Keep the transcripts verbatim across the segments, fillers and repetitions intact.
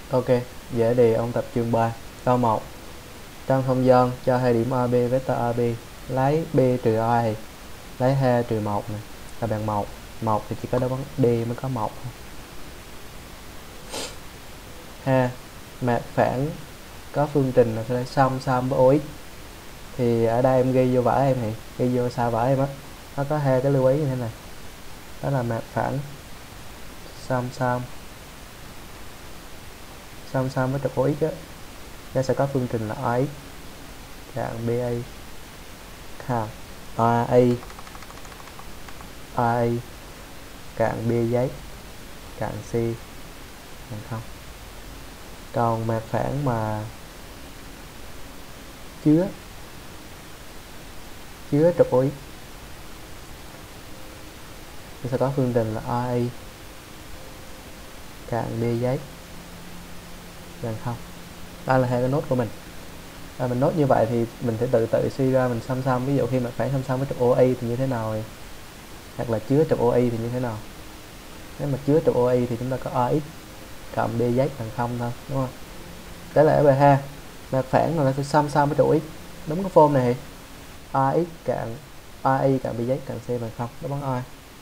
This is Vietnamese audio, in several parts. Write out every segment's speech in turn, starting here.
Ok, dễ đề ôn tập chương ba. Câu một. Trong không gian cho hai điểm a bê vector a bê, lấy b trừ a thì lấy hai trừ một này là bằng một. một thì chỉ có đáp án D mới có một thôi. Ha, mặt phẳng có phương trình là sẽ song song với ô x. Thì ở đây em ghi vô vở em này, ghi vô sao vở em á. Nó có hai cái lưu ý như thế này. Đó là mặt phẳng song song song song với trục ô x á, nó sẽ có phương trình là ax dạng ba ha, a a cạn b giấy cạn c bằng không. Còn mặt phẳng mà chứa chứa trục ô x thì sẽ có phương trình là a cạn b giấy bằng không. Đây là hai cái nốt của mình. À, mình nốt như vậy thì mình sẽ tự tự suy ra mình song song, ví dụ khi mặt phẳng song song với trục ô i thì như thế nào này, hoặc là chứa trục ô i thì như thế nào. Nếu mà chứa trục ô i thì chúng ta có ax cộng b giấy bằng không thôi, đúng không? Đó là bài ha. Mặt phẳng là nó sẽ song song với trục x, đúng cái form này thì ax cạn ai cạn b giấy cạn c bằng không, đáp án A.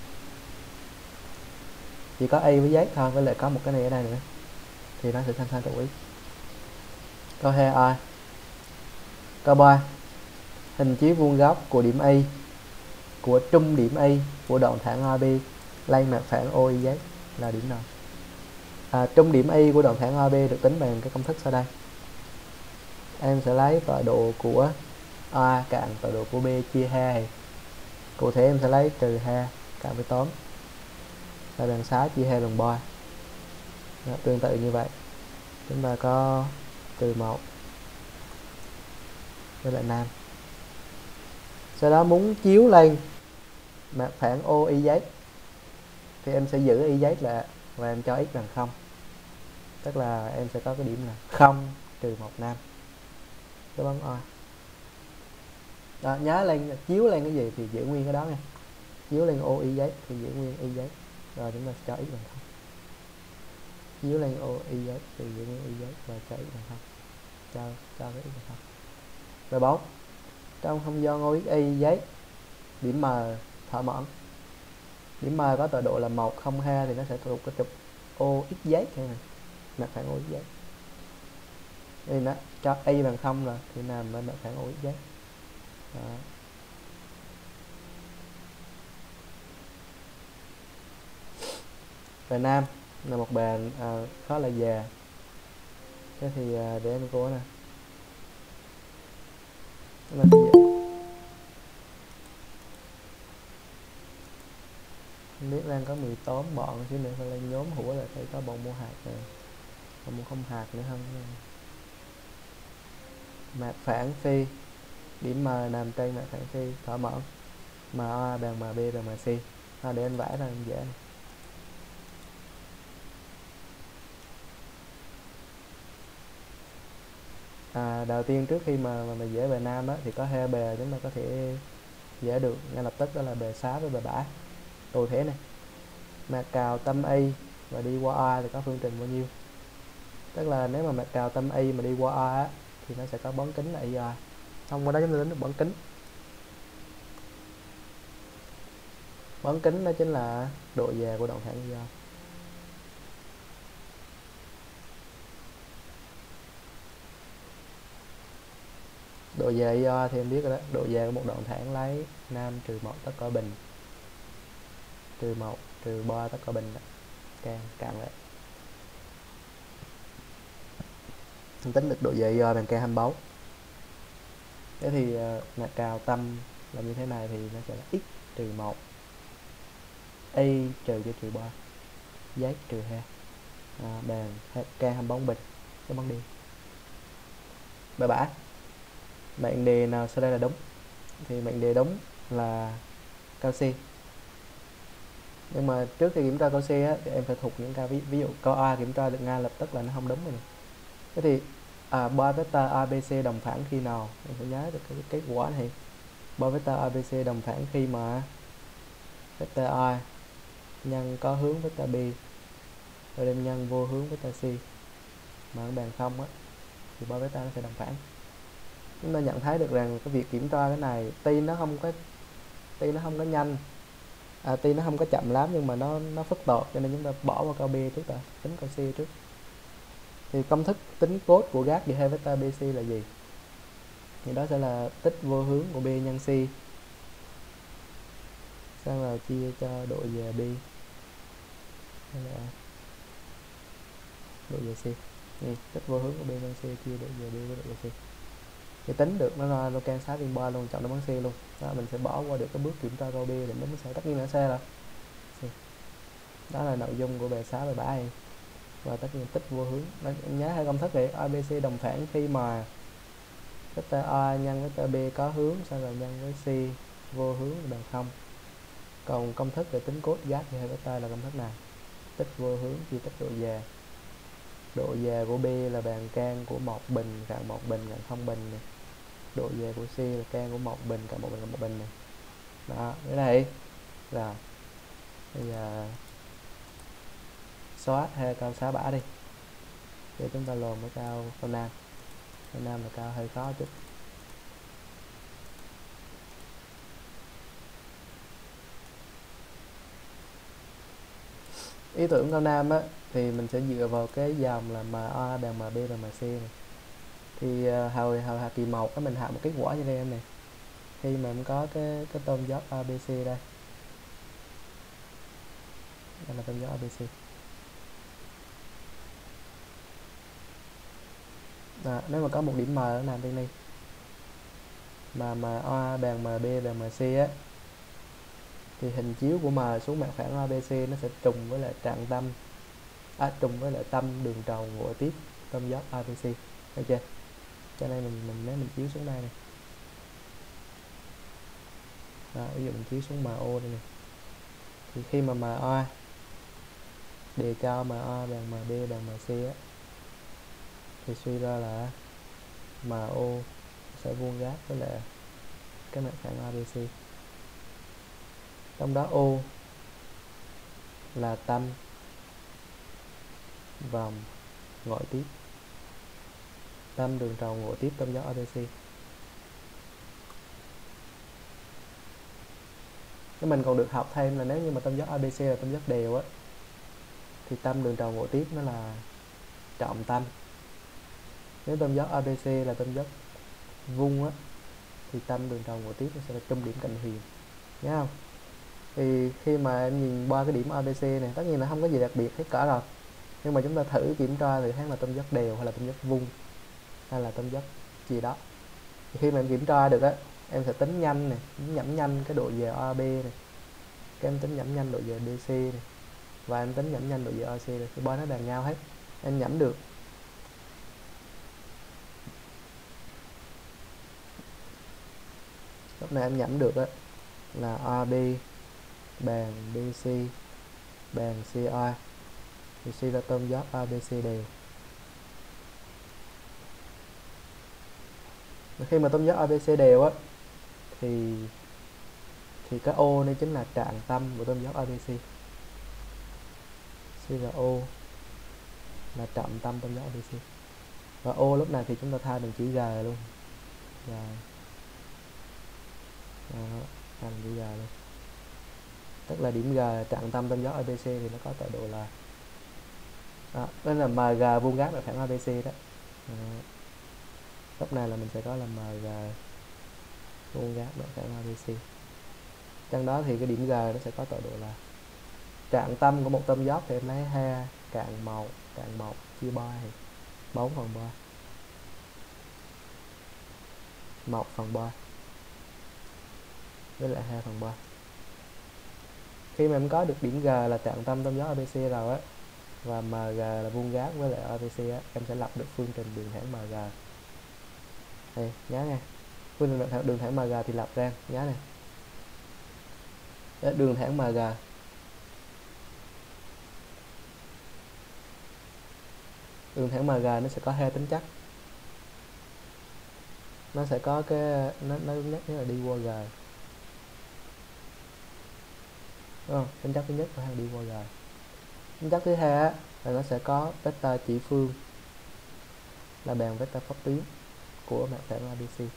Chỉ có a với giấy thôi, với lại có một cái này ở đây nữa thì nó sẽ song song trục x. Câu hai A. Câu ba. Hình chiếu vuông góc của điểm A của trung điểm A của đoạn thẳng a bê lay mặt phẳng ô i giấy là điểm nào? À, trung điểm A của đoạn thẳng a bê được tính bằng cái công thức sau đây. Em sẽ lấy tọa độ của A cạn tọa độ của B chia hai. Cụ thể em sẽ lấy trừ hai cộng với tám là bằng sáu chia hai bằng ba. Đó, tương tự như vậy chúng ta có trừ một với lại nam. Sau đó muốn chiếu lên mặt phẳng ô y giấy thì em sẽ giữ y giấy là và em cho x bằng không, tức là em sẽ có cái điểm là không trừ một nam, đáp án A. Đó, nhớ lên chiếu lên cái gì thì giữ nguyên cái đó nha. Chiếu lên ô y giấy thì giữ nguyên y giấy, rồi chúng ta sẽ cho x bằng không. Chiếu lên ô y giấy thì giữ nguyên y giấy và cho x bằng không, cho cho cái x bằng không. Rồi bốn. Trong không gian ô x y giấy, điểm M thỏa mãn. Điểm M có tọa độ là một không hai thì nó sẽ thuộc cái trục ô x giấy này, mặt phẳng ô x giấy. Đây nó cho y bằng không rồi thì nằm bên mặt phẳng ô x giấy. Đó. Bài nam là một bài à, khá là già. Thế thì à, để em cố nè. Nó là không biết đang có mười tám bọn xíu nữa phải lên nhóm hủa là thấy có bọn mua hạt rồi, còn mua không hạt nữa không. Mặt phẳng phi, điểm M nằm trên mặt phẳng phi thỏa mãn MA bằng MB bằng MC. À, để anh vẽ ra dễ này. À, đầu tiên trước khi mà, mà mình vẽ bài nam đó, thì có hai bề chúng ta có thể vẽ được ngay lập tức, đó là bề sáu với bề bảy. Cụ thể này, mặt cào tâm A và đi qua A thì có phương trình bao nhiêu? Tức là nếu mà mặt cào tâm A mà đi qua A á, thì nó sẽ có bán kính là i a. Thông qua đó chúng ta tính được bán kính. Bán kính đó chính là độ dài của đoạn thẳng i a. Độ dài i a thì em biết rồi đó, độ dài của một đoạn thẳng lấy nam trừ một tất cả bình trừ một trừ ba tất cả bình đó. Càng càng lại mình tính được độ dài i a bằng k hai mươi bốn. Thế thì uh, mặt cào tâm là như thế này thì nó sẽ là x trừ một a trừ cho trừ ba giấy trừ hai à, bằng k hai mươi bốn bình. Cái vấn đề bài bả mệnh đề nào sau đây là đúng? Thì mệnh đề đúng là cao C. Nhưng mà trước khi kiểm tra câu C á, thì em phải thuộc những câu ví, ví dụ câu A kiểm tra được ngay lập tức là nó không đúng rồi. Thế thì à, ba vector a bê xê đồng phẳng khi nào? Em phải nhớ được cái kết quả này. Ba vector a bê xê đồng phẳng khi mà vector A nhân có hướng vector B rồi đem nhân vô hướng vector C. mà ở bàn không á thì bar beta nó sẽ đồng phẳng. Chúng ta nhận thấy được rằng cái việc kiểm tra cái này tuy nó không có tuy nó không có nhanh, à, tuy nó không có chậm lắm nhưng mà nó nó phức tạp, cho nên chúng ta bỏ qua câu B trước ta, tính câu C trước. Thì công thức tính cos của gas giữa hai vector bê xê là gì? Thì đó sẽ là tích vô hướng của B nhân C sang vào chia cho độ về B hay là độ về C. Ừ, tích vô hướng của B nhân C chia độ về B với độ về C. Thì tính được nó ra locant sát in bar luôn, chọn đáp án C luôn. Đó, mình sẽ bỏ qua được cái bước kiểm tra câu B để đến sẽ tất nhiên là C rồi. Đó là nội dung của bài sáu bài bảy em. Và tất nhiên tích vô hướng. Đó, em nhớ hai công thức này a bê xê đồng phẳng khi mà vector A nhân vector B có hướng sau rồi nhân với C vô hướng bằng không. Còn công thức về tính cos gas thì hai vector là công thức nào? Tích vô hướng chia tích độ già. Độ già của B là bàn can của một bình cộng một bình cộng không bình này. Độ già của C là can của một bình cộng một bình cộng một bình này. Đó, cái này là bây giờ xóa hai câu sáu bả đi để chúng ta lồn với câu câu nam. Câu nam là câu hơi khó chút. Ý tưởng câu nam á thì mình sẽ dựa vào cái dòng là MA bằng MB bằng MC này. Thì uh, hồi hồi học kỳ một á mình học một kết quả như đây em này. Khi mà em có cái cái tôm dốc a bê xê đây. Đây là tôm dốc a bê xê. À, nếu mà có một điểm M ở nằm bên đây mà MA bằng MB bằng MC á thì hình chiếu của M xuống mặt phẳng a bê xê nó sẽ trùng với lại trạng tâm à, trùng với lại tâm đường tròn của tiếp tâm dốc a bê xê, được chưa? Cho nên mình mình nếu mình chiếu xuống đây này, đó, ví dụ mình chiếu xuống MO đây này, thì khi mà MO đề cho MO bằng MB bằng MC á thì suy ra là MO sẽ vuông gáp với lại cái mặt phẳng a bê xê. Trong đó O là tâm vòng ngoại tiếp, tâm đường tròn ngoại tiếp tâm dốc a bê xê. Cái mình còn được học thêm là nếu như mà tâm dốc a bê xê là tâm dốc đều á thì tâm đường tròn ngoại tiếp nó là trọng tâm. Nếu tâm dốc a bê xê là tâm dốc vuông á thì tâm đường tròn ngoại tiếp nó sẽ là trung điểm cạnh huyền, nhớ không? Thì khi mà em nhìn qua cái điểm a bê xê này, tất nhiên là không có gì đặc biệt hết cả rồi, nhưng mà chúng ta thử kiểm tra thì thấy là tâm dốc đều hay là tâm dốc vuông hay là tâm dốc gì đó. Thì khi mà em kiểm tra được á, em sẽ tính nhanh này, nhẩm nhanh cái độ về a bê này, cái em tính nhẩm nhanh độ về bê xê này, và em tính nhẩm nhanh độ về a xê này, thì ba nó bằng nhau hết, em nhẩm được. Lúc này em nhẩm được á là a bê bằng bê xê bằng xê a thì suy ra tâm dốc a bê xê đều. Khi mà tâm dốc a bê xê đều á thì thì cái O này chính là trạng tâm của tâm dốc a bê xê. Suy ra O là trọng tâm tâm dốc a bê xê. Và O lúc này thì chúng ta thay bằng chữ G luôn. G. Đó, thay bằng chữ G luôn. Tức là điểm G trạng tâm tâm dốc a bê xê thì nó có tọa độ là đó, đó là em giê vuông gáp là phẳng a bê xê đó. Đó. Lúc này là mình sẽ có là em giê vuông gáp là phẳng a bê xê. Trong đó thì cái điểm G nó sẽ có tọa độ là trạng tâm của một tâm dốc thì em lấy hai cạn một cạn một chia ba thì bốn phần ba, một phần ba với lại hai phần ba. Khi mà em có được điểm G là trạng tâm tâm dốc a bê xê rồi á và em giê là vuông gáp với lại a bê xê á, em sẽ lập được phương trình đường thẳng em giê. Đây, nhớ nha. Phương trình đường thẳng em giê thì lập ra, nhớ này. Đấy, đường thẳng em giê đường thẳng em giê nó sẽ có hai tính chất. Nó sẽ có cái nó nó nhất là đi qua G. Đúng không? Tính chất thứ nhất là đi qua G. Tính chất thứ hai á là nó sẽ có vector chỉ phương là bằng vector pháp tuyến của mặt phẳng a bê xê.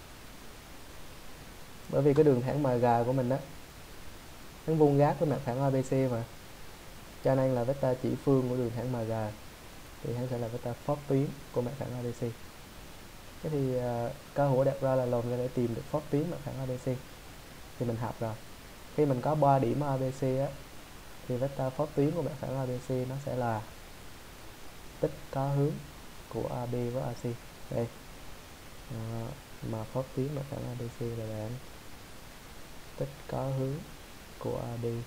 Bởi vì cái đường thẳng em giê của mình đó nó vuông gác với mặt phẳng a bê xê mà, cho nên là vector chỉ phương của đường thẳng em giê thì nó sẽ là vector pháp tuyến của mặt phẳng a bê xê. Thế thì uh, câu hỏi đặt ra là làm ra để tìm được pháp tuyến mặt phẳng a bê xê thì mình học rồi. Khi mình có ba điểm a bê xê á, thì vector pháp tuyến của mặt phẳng a bê xê nó sẽ là tích có hướng của a bê với a xê. Đây. À, mà pháp tuyến mặt phẳng a bê xê là bạn tích có hướng của a bê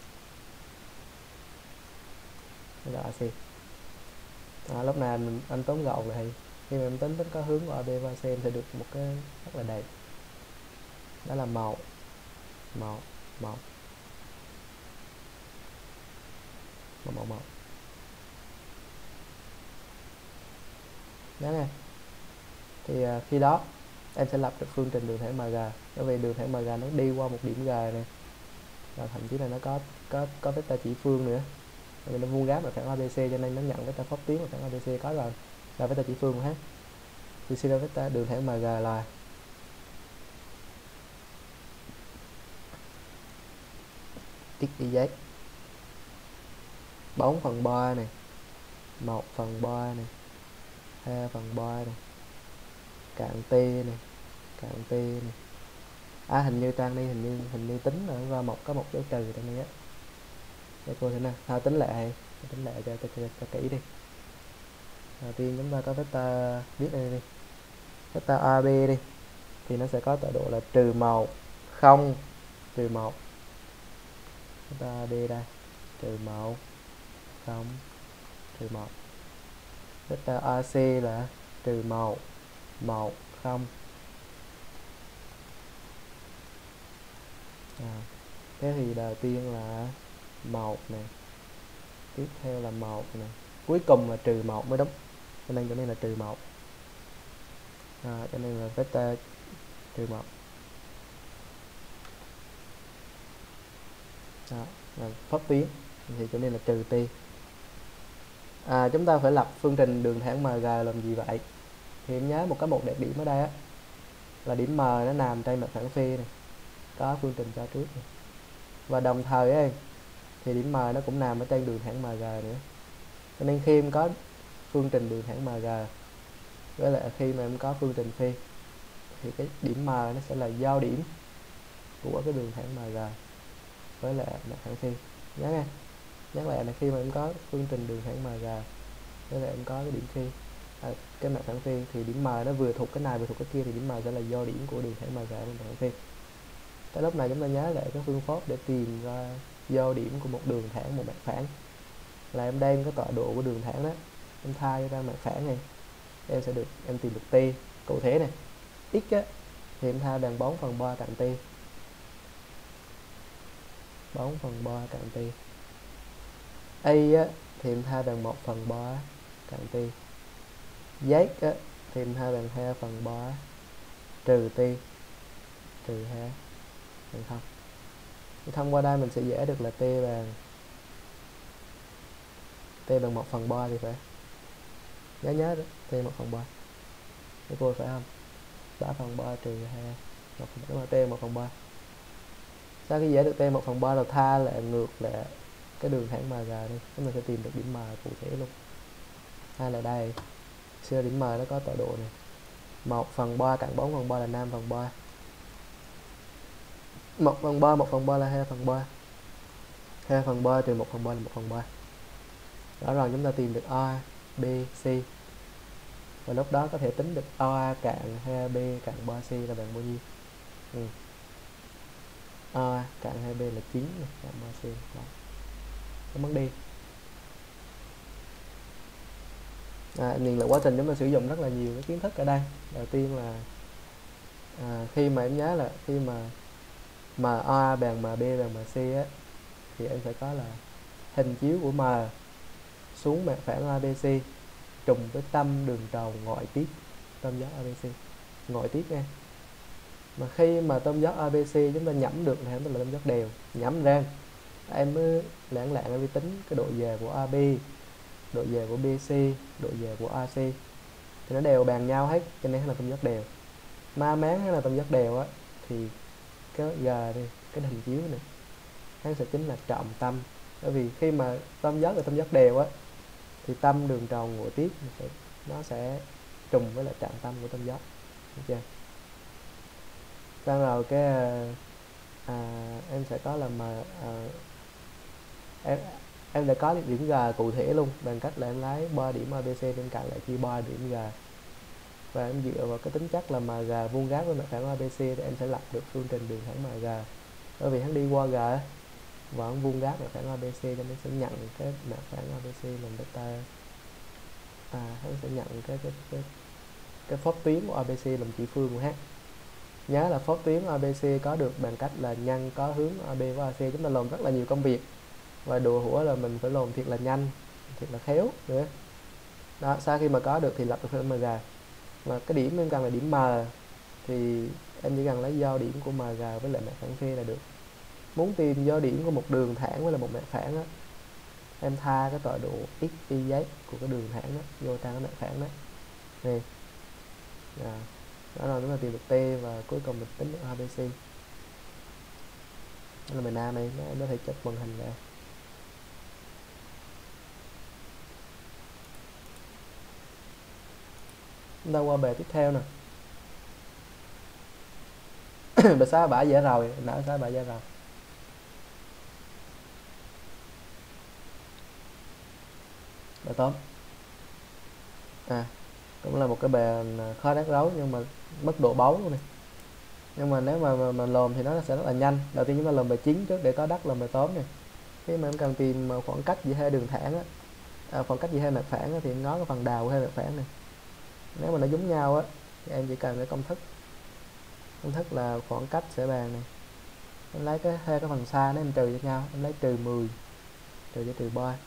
là a xê. À, lúc này mình, anh tóm gọn lại khi mà em tính tích có hướng của a bê và a xê em sẽ được một cái rất là đẹp, đó là màu màu màu màu màu màu đó nè. Thì uh, khi đó em sẽ lập được phương trình đường thẳng em giê, bởi vì đường thẳng em giê nó đi qua một điểm G này, và thậm chí là nó có có có vector chỉ phương nữa, bởi vì nó vuông gác mặt phẳng a bê xê cho nên nó nhận vector pháp tuyến mặt phẳng a bê xê có rồi, là vector chỉ phương hết. Thì suy ra vector đường thẳng em giê là x y z bốn phần ba này, một phần ba này, hai phần ba này, cạn t này, cạn t này. À hình như trang đi hình như hình như tính là ra một có một dấu trừ trong đây á. Để cô thế nào, thôi tính lại, tính lại cho, cho, cho, cho kỹ đi. Đầu tiên chúng ta có vector viết đây đi, vector a bê đi, thì nó sẽ có tọa độ là trừ một, không, trừ một. Vector a bê đây, trừ một, không, trừ một. Vector a xê là trừ một, một, không. À, thế thì đầu tiên là một này, tiếp theo là một này, cuối cùng là trừ một mới đúng, cho nên chỗ này là trừ một. À, cho nên là vector trừ một. Đó, là pháp tuyến thì chỗ này là trừ t. À, chúng ta phải lập phương trình đường thẳng em giê làm gì vậy? Thì em nhớ một cái một đặc điểm ở đây á, là điểm M nó nằm trên mặt phẳng phi này, có phương trình cho trước này. Và đồng thời ấy, thì điểm M nó cũng nằm ở trên đường thẳng em giê nữa. Cho nên khi em có phương trình đường thẳng em giê với lại khi mà em có phương trình phi thì cái điểm M nó sẽ là giao điểm của cái đường thẳng em giê với lại mặt phẳng phi. Nhớ nghe, nhắc lại là khi mà em có phương trình đường thẳng em giê với lại em có cái điểm phi, à, cái mặt phẳng phi thì điểm M nó vừa thuộc cái này vừa thuộc cái kia thì điểm M sẽ là giao điểm của đường thẳng em giê với mặt phẳng phi. Tới lúc này chúng ta nhớ lại cái phương pháp để tìm ra giao điểm của một đường thẳng một mặt phẳng, là em đem cái tọa độ của đường thẳng đó em thay ra mặt phẳng này, em sẽ được em tìm được t. Cụ thể này, x á, thì em thay bằng bốn phần ba cạnh t, bốn phần ba cạnh t. Y á, thì em thay bằng một phần ba cạnh t. Z á, thì em thay bằng hai phần ba trừ t, trừ hai bằng không. Thì thông qua đây mình sẽ dễ được là t bằng t bằng một phần ba thì phải. Nhớ nhớ đó, t một phần ba. Để cô phải không? ba phần ba trừ hai, một phần ba, t một phần ba. Sau khi giải được t một phần ba là tha lại ngược lại cái đường thẳng em giê đi, chúng mình sẽ tìm được điểm M cụ thể luôn. Hay là đây, xưa điểm M nó có tọa độ này, một phần ba cộng bốn phần ba là năm phần ba. một phần ba, một phần ba là hai phần ba. hai phần ba trừ một phần ba là một phần ba. Đó rồi chúng ta tìm được A, B, C. Và lúc đó có thể tính được A cạn hai B cạn ba C là bằng bao nhiêu. Ừ. A cạn hai B là chín này, cạn ba C. Đó. Cái mất đi. À, nhìn là quá trình chúng ta sử dụng rất là nhiều cái kiến thức ở đây. Đầu tiên là à, khi mà em nhớ là khi mà MA bằng MB bằng MC á, thì em phải có là hình chiếu của M xuống mặt phẳng a bê xê trùng với tâm đường tròn ngoại tiết tâm giác a bê xê ngoại tiết nha. Mà khi mà tâm giác a bê xê chúng ta nhẩm được thì tức là tâm giác đều, nhẩm ra em mới lãng lạng em mới tính cái độ dề của a bê, độ dề của bê xê, độ dề của a xê. thì nó đều bằng nhau hết, cho nên là tam giác đều. Ma máng hay là tam giác đều á thì cái g đi, cái hình chiếu này nó sẽ chính là trọng tâm, bởi vì khi mà tam giác và tam giác đều á thì tâm đường tròn ngồi tiếp nó sẽ, nó sẽ trùng với lại trọng tâm của tam giác, được chưa? Xong rồi cái à, em sẽ có là mà à, em em đã có điểm g cụ thể luôn bằng cách là em lấy ba điểm a bê xê bên cạnh lại chia ba điểm g, và em dựa vào cái tính chất là mà g vuông gác với mặt phẳng a bê xê thì em sẽ lập được phương trình đường thẳng mà g, bởi vì hắn đi qua g và hắn vuông gác mặt phẳng a bê xê cho nên sẽ nhận cái mặt phẳng a bê xê làm beta, à hắn sẽ nhận cái cái cái cái phốt tuyến của a bê xê làm chỉ phương của h. Nhớ là phốt tuyến a bê xê có được bằng cách là nhân có hướng a bê với a xê. Chúng ta làm rất là nhiều công việc và đùa hủa là mình phải làm thiệt là nhanh, thiệt là khéo nữa. Đó, sau khi mà có được thì lập được phương em giê, và cái điểm em cần là điểm M thì em chỉ cần lấy giao điểm của em giê với lại mặt phẳng phi là được. Muốn tìm giao điểm của một đường thẳng với là một mặt phẳng á, em tha cái tọa độ x y z của cái đường thẳng đó vô tăng cái mặt phẳng đó này. À, đó là chúng ta tìm được t và cuối cùng mình tính được a bê xê. Đó là bài nam này, em có thể chụp màn hình lại. Chúng ta qua bài tiếp theo nè. Bài sáu bả dễ rồi, nãy sáu bả dễ rồi. Bài tóm. À, cũng là một cái bài khó đắc đấu nhưng mà mất độ bấu luôn này. Nhưng mà nếu mà mà, mà lồm thì nó sẽ rất là nhanh. Đầu tiên chúng ta làm bài chín trước để có đắc làm bài tóm này. Khi mà em cần tìm khoảng cách giữa hai đường thẳng á, à, khoảng cách giữa hai mặt phẳng á, thì em ngó cái phần đào của hai mặt phẳng này. Nếu mà nó giống nhau á thì em chỉ cần cái công thức. Công thức là khoảng cách sẽ bằng này. Em lấy cái hai cái phần xa nó em trừ cho nhau, em lấy trừ mười trừ cho trừ ba.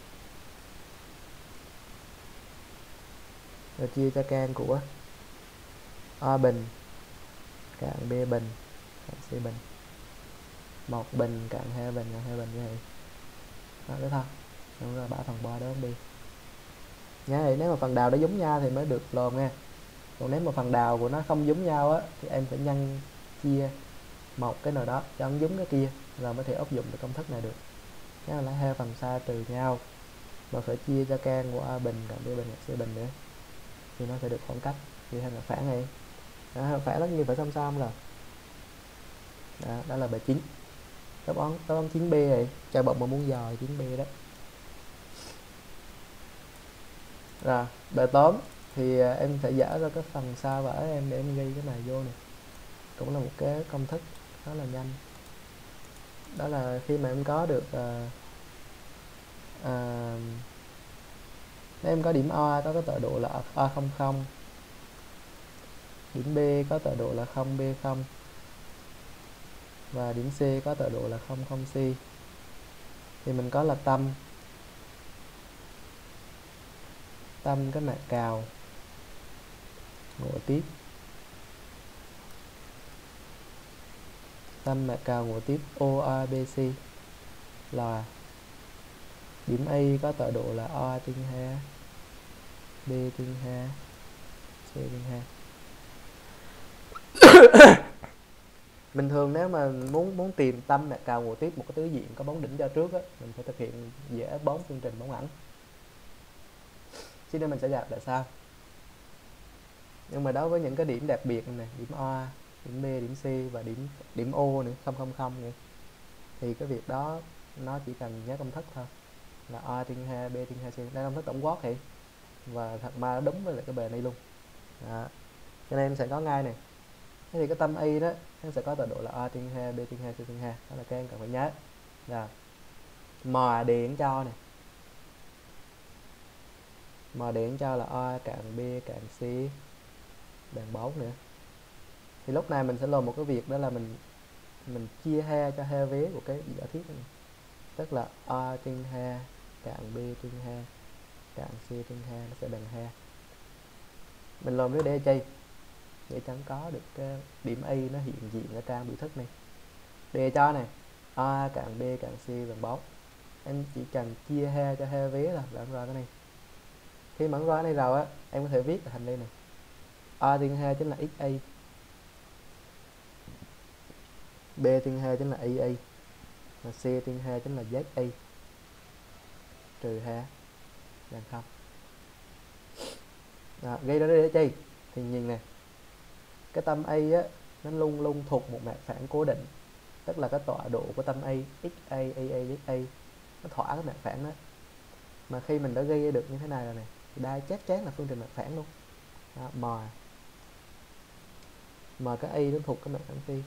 Rồi chia cho can của A bình cạn B bình cạn C bình, một bình cạn hai bình cạn hai bình như vậy. Đó, thế thôi. Đúng rồi, bỏ phần ba đó đi. Nhớ thì nếu mà phần đào nó giống nhau thì mới được lồn nha. Còn nếu mà phần đào của nó không giống nhau á thì em phải nhân chia một cái nào đó cho nó giống cái kia rồi mới thể áp dụng được công thức này được. Nhớ là lấy hai phần xa trừ nhau mà phải chia cho can của A bình cạn B bình cạn C bình nữa thì nó sẽ được khoảng cách. Thì hay là phản này. Đó, phản nó như phải song song rồi. Đó, đó là bài chín. Đáp án đáp án chín B này, cho bậc mà muốn dò chín B đó. Rồi, bài tóm thì em phải dở ra cái phần xa vở em để em ghi cái này vô này. Cũng là một cái công thức khá là nhanh. Đó là khi mà em có được uh, uh, nếu em có điểm A có cái tọa độ là A không không, điểm B có tọa độ là không B không và điểm C có tọa độ là không không C thì mình có là tâm tâm cái mặt cào ngộ tiếp, tâm mặt cào ngộ tiếp O A B C là điểm A có tọa độ là A trên hai, B trên hai, C trên hai. Bình thường nếu mà muốn muốn tìm tâm mặt cào ngộ tiếp một cái tứ diện có bóng đỉnh cho trước á, mình phải thực hiện vẽ bóng phương trình bóng ẩn. Cho nên mình sẽ gặp là sao? Nhưng mà đối với những cái điểm đặc biệt này, điểm A, điểm B, điểm C và điểm điểm O nữa, không không không nữa, thì cái việc đó nó chỉ cần nhớ công thức thôi, là A trên hai, B trên hai, C. Đây là công thức tổng quát thì và thật ma đúng với lại cái bài này luôn. Đó. Cho nên em sẽ có ngay này. Thế thì cái tâm Y đó nó sẽ có tọa độ là A trên hai, B trên hai, C trên hai. Đó là các em cần phải nhớ. Rồi. M điện cho này. M điện cho là A cạn B cạn C bằng bốn nữa. Thì lúc này mình sẽ làm một cái việc đó là mình mình chia hai cho hai vế của cái giả thiết này. Tức là A trên hai cạn B trên hai cạn C trên hai nó sẽ bằng hai. Mình làm cái để chi? Để chẳng có được cái điểm Y nó hiện diện ở trang biểu thức này. Đề cho này A cạn B cạn C bằng bốn. Em chỉ cần chia hai cho hai vế là làm ra cái này. Khi mà ra cái này rồi á, em có thể viết thành đây này. A trên hai chính là xa, B trên hai chính là i a, và C trên hai chính là za trừ hai bằng không. Đó, gây ra đây để chi? Thì nhìn nè, cái tâm A á, nó luôn luôn thuộc một mặt phẳng cố định, tức là cái tọa độ của tâm A xa, A, A, za nó thỏa cái mặt phẳng đó. Mà khi mình đã gây được như thế này rồi này thì đây chắc chắn là phương trình mặt phẳng luôn. Đó, m m cái A nó thuộc cái mặt phẳng phi,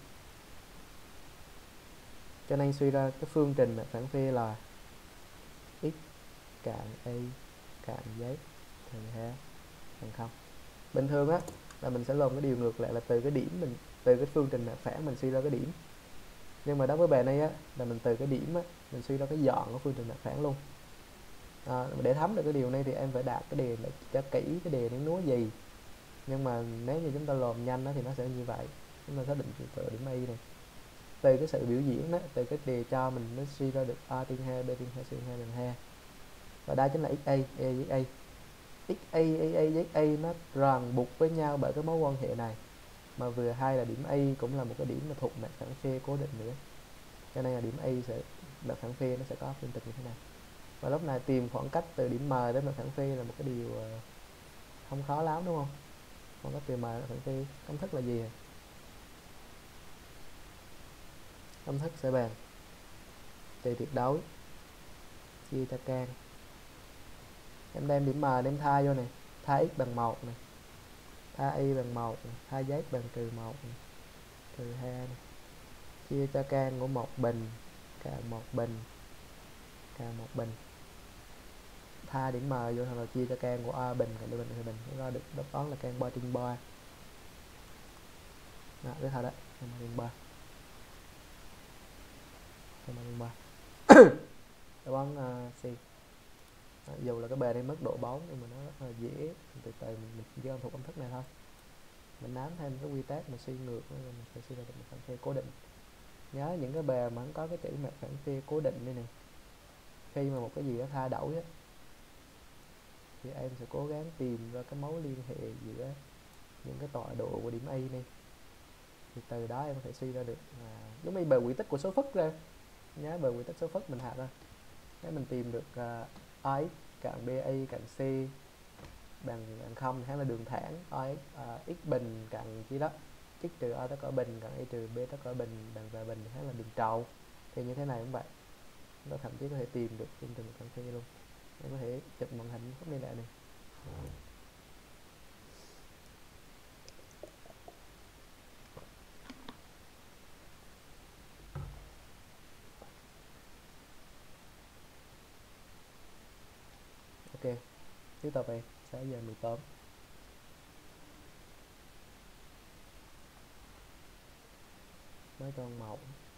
cho nên suy ra cái phương trình mặt phẳng phi là x cạn A cạn giấy trừ hai bằng không. Bình thường á là mình sẽ làm cái điều ngược lại, là từ cái điểm mình từ cái phương trình mặt phẳng mình suy ra cái điểm, nhưng mà đối với bài này á là mình từ cái điểm á mình suy ra cái dọn của phương trình mặt phẳng luôn. À, để thấm được cái điều này thì em phải đạt cái đề để cho kỹ cái đề nó nói gì, nhưng mà nếu như chúng ta làm nhanh đó thì nó sẽ như vậy. Chúng ta xác định từ điểm A này, từ cái sự biểu diễn đó, từ cái đề cho mình nó suy ra được A trên hai, B trên hai, C trên hai bằng hai, và đây chính là xa, A với A. xa, A, A, với A nó ràng buộc với nhau bởi cái mối quan hệ này, mà vừa hai là điểm A cũng là một cái điểm mà thuộc mặt phẳng phi cố định nữa, cho nên là điểm A sẽ mặt phẳng phi nó sẽ có phương trình như thế này. Và lúc này tìm khoảng cách từ điểm M đến mặt phẳng phi là một cái điều không khó lắm đúng không? Khoảng cách từ M đến mặt phẳng phi công thức là gì? Công thức sẽ bằng t tuyệt đối chia cho can. Em đem điểm M đem thay vô này, thay x bằng một này, thay y bằng một này, thay z bằng trừ một này, trừ hai này, chia cho can của một bình càng một bình càng một bình, tha điểm M vô hoặc là chia cho can của A bình cộng B bình cộng bình, nó ra được đáp án là can ba trên ba. Đó, cái thật đấy, can ba trên ba, can ba trên ba. Đáp án uh, C. Đó, dù là cái bài này mất độ bóng nhưng mà nó rất là dễ, từ từ mình, mình chỉ áp dụng công thức này thôi, mình nắm thêm cái quy tắc mà suy ngược nữa, mình sẽ suy ra được một phản phi cố định. Nhớ những cái bài mà không có cái chữ mặt phản phi cố định đây này, khi mà một cái gì đó thay đổi á, thì em sẽ cố gắng tìm ra cái mối liên hệ giữa những cái tọa độ của điểm A này, thì từ đó em có thể suy ra được à, giống như bài quy tích của số phức ra. Nhớ bài quy tích số phức mình học ra, nếu mình tìm được uh, A cạn B A cạn C bằng bằng không thì là đường thẳng A uh, x bình cạn chi đó x trừ A tất cả bình cạn A trừ B tất cả bình bằng về bình thì là đường trầu. Thì như thế này cũng vậy, chúng ta thậm chí có thể tìm được phương trình phản phi luôn. Em có thể chụp màn hình khúc này lại này. Ok, tiếp tục về sáu giờ mười tám. Mấy con màu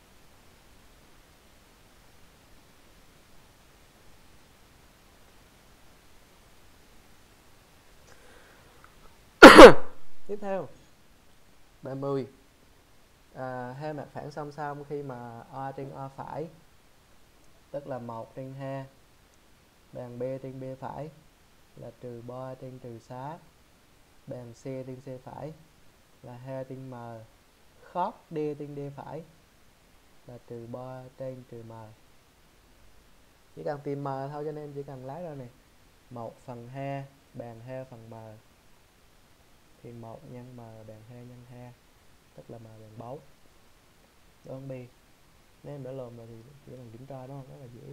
tiếp theo ba mươi. À, hai mặt phẳng song song khi mà A trên A phải, tức là một trên hai bằng B trên B phải là trừ ba trên trừ sáu bằng C trên C phải là hai trên M khót D trên D phải là trừ ba trên trừ M. Chỉ cần tìm M thôi cho nên chỉ cần lấy ra này, một phần hai bằng hai phần M, thì một nhân M bằng hai nhân hai, tức là M bằng bốn. Đơn B. Nếu em đã làm rồi thì chỉ cần kiểm tra đó, rất là dễ.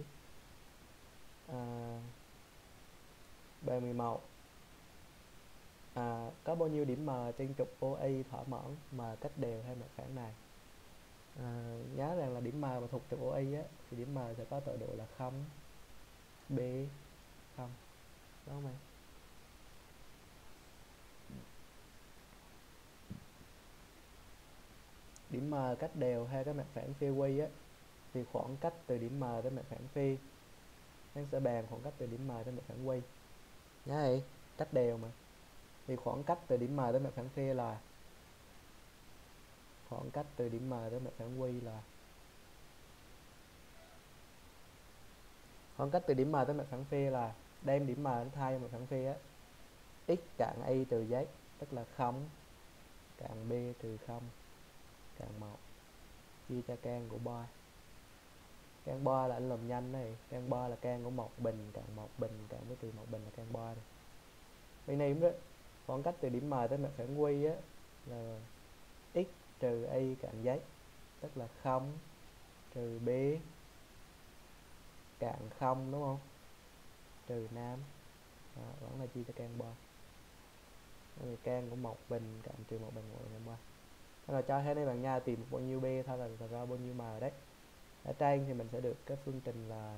À, bài mười một. À, có bao nhiêu điểm M trên trục o a thỏa mãn M cách đều hai mặt phẳng này? À, nhớ rằng là điểm M mà thuộc trục o a á, thì điểm M sẽ có tọa độ là không, B, không. Đúng không em? Điểm M cách đều hai cái mặt phẳng phi quy á, thì khoảng cách từ điểm M tới mặt phẳng phi nó sẽ bằng khoảng cách từ điểm M tới mặt phẳng quy. Nhớ vậy, cách đều mà. Thì khoảng cách từ điểm M tới mặt phẳng phi là khoảng cách từ điểm M tới mặt phẳng quy là khoảng cách từ điểm M tới mặt phẳng phi là đem điểm M nó thay mặt phẳng phi á, x cạn A trừ z tức là không càng b trừ không càng một chia cho can của boy. Can boy là anh làm nhanh này, can boy là can của một bình càng một bình càng với trừ một bình là can boy này. Bên này cũng đó, khoảng cách từ điểm M tới mặt phản quy á là x trừ a cạn z, tức là không trừ b cạn không, đúng không, trừ nam. Đó, vẫn là chia cho can boy. Rồi can của một bình cạn trừ một bình một can boy. Rồi cho thế này bằng nha, tìm bao nhiêu b thôi là, là ra bao nhiêu M đấy. Ở trên thì mình sẽ được cái phương trình là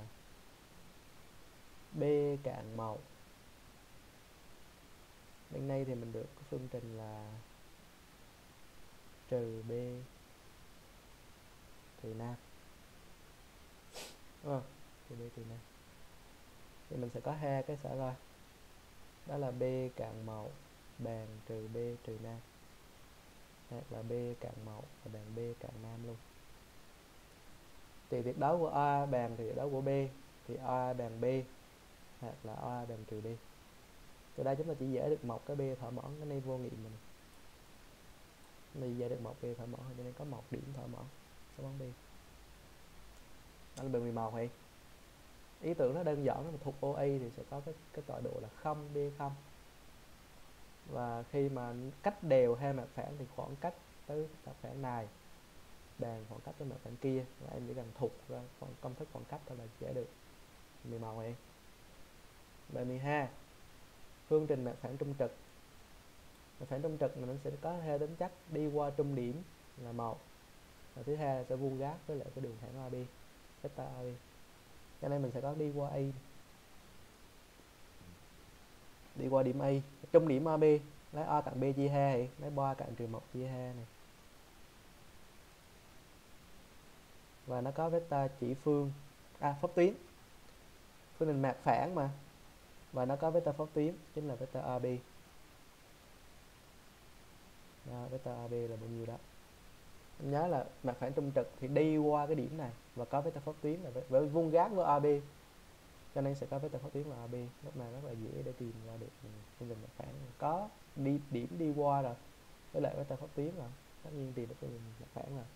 b cạn một. Bên đây thì mình được cái phương trình là trừ b trừ nam, đúng không? Trừ b trừ nam. Thì mình sẽ có hai cái xả ra. Đó là b cạn một bàn trừ b trừ nam, hoặc là b cạn một và bàn b cạn nam luôn. Thì tuyệt đối của A bàn thì tuyệt đối của B, thì A bàn B hoặc là A bàn trừ B. Từ đây chúng ta chỉ dễ được một cái B thỏa mãn, cái này vô nghiệm mình. Này dễ được một B thỏa mãn, cho nên có một điểm thỏa mãn số bóng B. Đó là B mười một hay. Ý tưởng nó đơn giản, nó thuộc ô a thì sẽ có cái cái tọa độ là không b không. Và khi mà cách đều hai mặt phẳng thì khoảng cách tới mặt phẳng này bằng khoảng cách tới mặt phẳng kia, và em chỉ cần thuộc ra khoảng công thức khoảng cách thôi là dễ được. mười một này. Bài mười hai. Phương trình mặt phẳng trung trực. Mặt phẳng trung trực là nó sẽ có hai tính chất đi qua trung điểm là một, và thứ hai là sẽ vuông gác với lại cái đường thẳng a bê, vector a bê. Cho nên mình sẽ có đi qua A, đi qua điểm A, trung điểm a bê, lấy A cạnh B chia hai, lấy ba cạnh trừ một chia hai này. Và nó có vector chỉ phương, à phóng tuyến, phương trình mạc phẳng mà, và nó có vector phóng tuyến chính là vector a bê. Đó, vector a bê là bao nhiêu đó. Em nhớ là mặt phẳng trung trực thì đi qua cái điểm này và có vector phóng tuyến là với vuông gác với a bê, cho nên sẽ có vector phóng tuyến là a bê. Lúc này rất là dễ để tìm ra được phương trình mặt phẳng, có đi điểm đi qua rồi với lại vector phóng tuyến rồi, tất nhiên tìm được phương trình mặt phẳng rồi.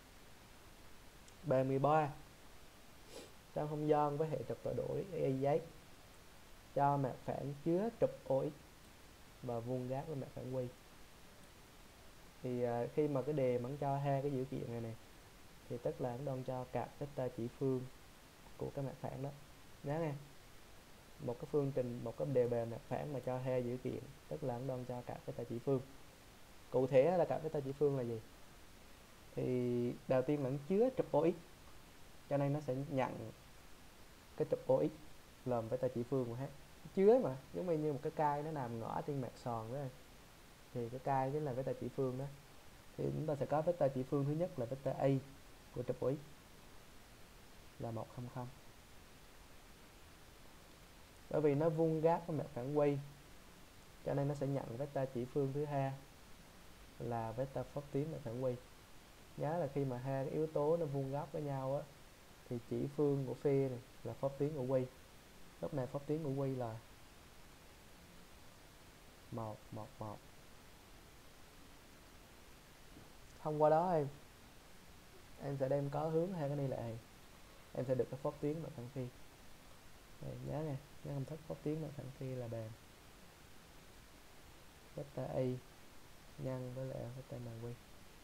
Bài mười ba. Trong không gian với hệ trục tọa độ A giấy cho mặt phẳng chứa trục o ích và vuông gác với mặt phẳng quy. Thì uh, khi mà cái đề mà cho hai cái dữ kiện này này thì tức là nó đang cho cặp vector chỉ phương của cái mặt phẳng đó. Nhớ nghe, một cái phương trình, một cái đề bề mặt phẳng mà cho hai dữ kiện, tức là nó đang cho cặp vector chỉ phương. Cụ thể là cặp vector chỉ phương là gì? Thì đầu tiên là nó chứa trục o ích, cho nên nó sẽ nhận cái trục o ích làm vector chỉ phương của H. Chứa mà, giống như một cái cây nó nằm ngõ trên mặt sòn đó, thì cái cây chính là vector chỉ phương đó. Thì chúng ta sẽ có vector chỉ phương thứ nhất là vector A của trục o ích là một không không. Bởi vì nó vuông gác với mặt phẳng quy, cho nên nó sẽ nhận vector chỉ phương thứ hai là vector phóng tuyến mặt phẳng quy. Nhớ là khi mà hai cái yếu tố nó vuông góc với nhau á, thì chỉ phương của phi này là phóng tuyến của quy. Lúc này phóng tuyến của quy là một một một. Thông qua đó em em sẽ đem có hướng hai cái này lại, em sẽ được cái phóng tuyến mặt phẳng phi. Đây, nhớ nha, nhớ công thức phóng tuyến mặt phẳng phi là bằng vector A nhân với lại vector n quy.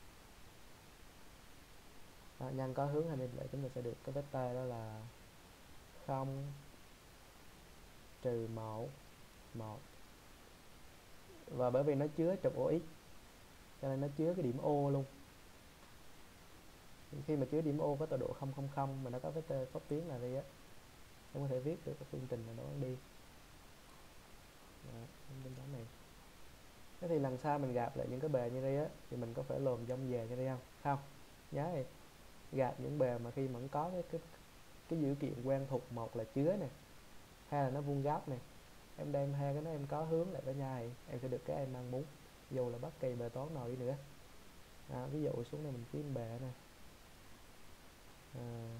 Đó, nhân có hướng hai bên lại chúng ta sẽ được cái vector đó là không trừ một một. Và bởi vì nó chứa trục o ích cho nên nó chứa cái điểm O luôn. Khi mà chứa điểm O có tọa độ không không không mà nó có vector phóng tuyến là đây á, em có thể viết được cái phương trình là nó đi. Đó, bên đó này. Thế thì lần sau mình gặp lại những cái bề như đây á thì mình có phải lồn dông về như đây không? Không. Nhớ này, gặp những bề mà khi mà nó có cái cái, cái dữ kiện quen thuộc, một là chứa này, hai là nó vuông góc này, em đem hai cái nó em có hướng lại với nhau thì em sẽ được cái em mong muốn, dù là bất kỳ bài toán nào đi nữa. À, ví dụ xuống đây mình kiếm bề này, à,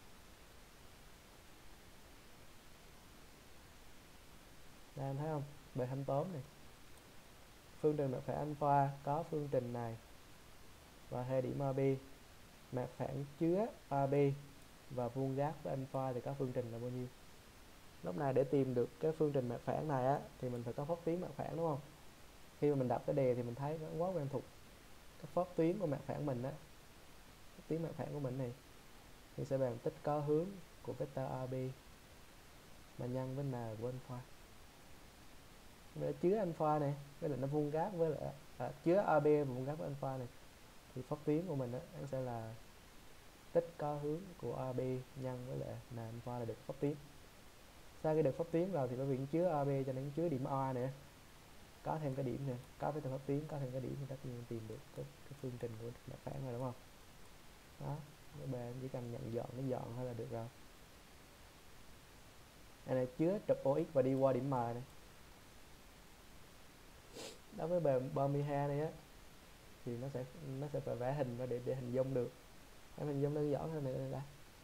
đây em thấy không, bài thanh toán này. Phương trình mạch phản alpha có phương trình này và hai điểm a bê, mạch phản chứa a bê và vuông gác với alpha thì có phương trình là bao nhiêu. Lúc này để tìm được cái phương trình mạch phản này á thì mình phải có phép tuyến mạch phản, đúng không? Khi mà mình đọc cái đề thì mình thấy nó quá quen thuộc. Cái phép tuyến của mạch phản mình á, phép tuyến mạch phản của mình này thì sẽ bằng tích có hướng của vector a bê mà nhân với n của alpha. Để chứa alpha này, với lại nó vuông gác với lại à, chứa a bê và vuông gác với alpha này thì phép tuyến của mình đó, nó sẽ là tích có hướng của a bê nhân với lại n alpha là được phép tuyến. Sau khi được phép tuyến rồi thì bởi vì chứa a bê cho nên chứa điểm A nữa, có thêm cái điểm nữa, có với phép tuyến có thêm cái điểm thì tất nhiên tìm được cái, cái phương trình của mạch phản rồi, đúng không? Đó, các bạn chỉ cần nhận dọn nó dọn thôi là được rồi. Đây này, chứa trục o ích và đi qua điểm M này. Đối với bài ba mươi hai này á thì nó sẽ nó sẽ phải vẽ hình ra để để hình dung được. Em hình dung đơn giản hơn này, đây là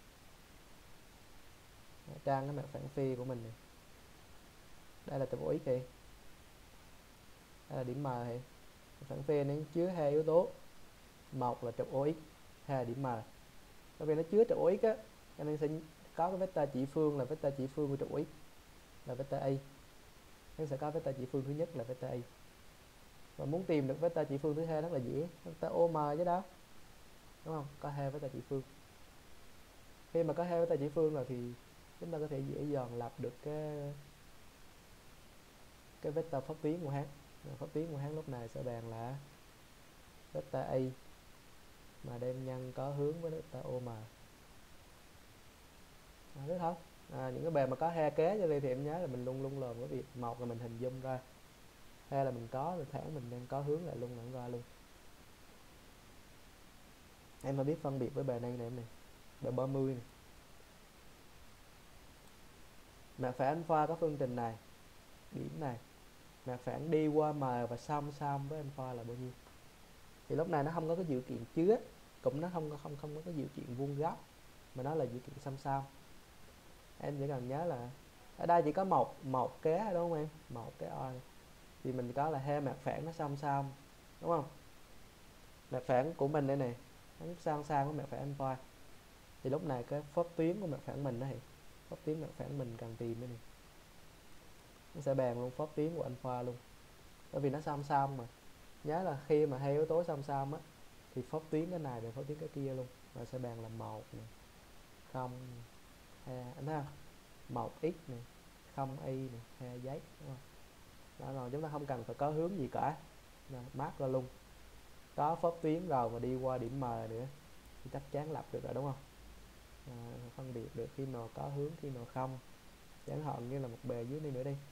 trang cái mặt phản phi của mình này. Đây là trục o ích này, đây là điểm M này. Phản phi nó chứa hai yếu tố, một là trục o ích, hai là điểm M. Bởi vì nó chứa trục o ích á cho nên sẽ có cái vector chỉ phương là vector chỉ phương của trục o ích là vector A. Nó sẽ có vector chỉ phương thứ nhất là vector A. Và muốn tìm được vector chỉ phương thứ hai rất là dễ, vector o em chứ đó, đúng không? Có hai vector chỉ phương. Khi mà có hai vector chỉ phương rồi thì chúng ta có thể dễ dàng lập được cái cái vector pháp tuyến của hắn. Pháp tuyến của hắn lúc này sẽ bằng là vector A mà đem nhân có hướng với vector o em. À, biết không? À, những cái bài mà có hai kế cho đây thì em nhớ là mình luôn luôn làm cái việc một là mình hình dung ra, hai là mình có rồi thẳng mình đang có hướng lại luôn lãng ra luôn. Em phải biết phân biệt với bài này này em này, bài ba mươi này. Mạch phản alpha có phương trình này, điểm này, mạch phản đi qua M và song song với alpha là bao nhiêu? Thì lúc này nó không có cái dữ kiện chứa, cũng nó không không không có cái dữ kiện vuông góc, mà nó là dữ kiện song song. Em chỉ cần nhớ là ở đây chỉ có một một kế đúng không em? Một cái o thì mình có là hai mặt phản nó song song, đúng không? Mặt phản của mình đây này nó song song với mặt phản alpha. Thì lúc này cái phép tuyến của mặt phản mình này, phép tuyến mặt phản mình cần tìm đây này, nó sẽ bàn luôn phép tuyến của alpha luôn, bởi vì nó song song mà. Nhớ là khi mà hai yếu tố song song á thì phép tuyến cái này và phép tuyến cái kia luôn, và sẽ bàn là một này, không, hai, anh thấy không? Một x này, không y này, hai giấy, đúng không? Đó rồi, chúng ta không cần phải có hướng gì cả, mát ra luôn. Có phép tuyến rồi và đi qua điểm M nữa thì chắc chắn lập được rồi, đúng không? À, phân biệt được khi nào có hướng khi nào không, chẳng hạn như là một bề dưới đây nữa đi.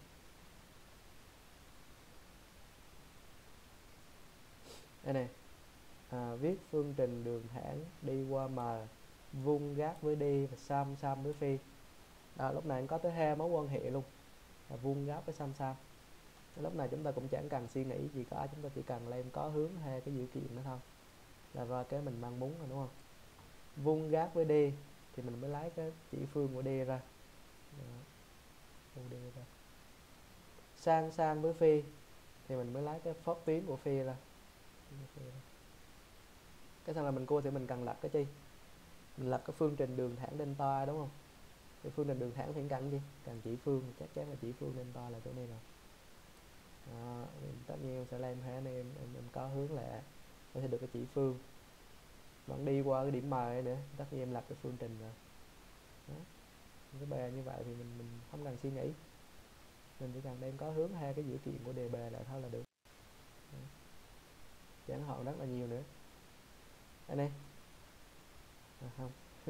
Đây này, à, viết phương trình đường thẳng đi qua M vuông gác với D và song song với phi. À, lúc này có tới hai mối quan hệ luôn là vuông gác với song song. Lúc này chúng ta cũng chẳng cần suy nghĩ gì cả, chúng ta chỉ cần lên có hướng hai cái dữ kiện nữa thôi là ra cái mình mong muốn rồi, đúng không? Vuông gác với D thì mình mới lấy cái chỉ phương của D ra. Đó, D ra. Sang sang với phi thì mình mới lấy cái phép tuyến của phi ra. Cái sau là mình cô thì mình cần lập cái chi? Mình lập cái phương trình đường thẳng delta, đúng không? Cái phương trình đường thẳng thì cần gì? Cần chỉ phương, chắc chắn là chỉ phương delta là chỗ này rồi. Đó, tất nhiên em sẽ làm hết anh em, em em có hướng là em sẽ được cái chỉ phương vẫn đi qua cái điểm M này nữa, tất nhiên em lập cái phương trình rồi. Đó. Cái bài như vậy thì mình mình không cần suy nghĩ, mình chỉ cần đem có hướng hai cái dữ kiện của đề bài lại thôi là được. Đó. Chẳng hạn rất là nhiều nữa anh em. À, không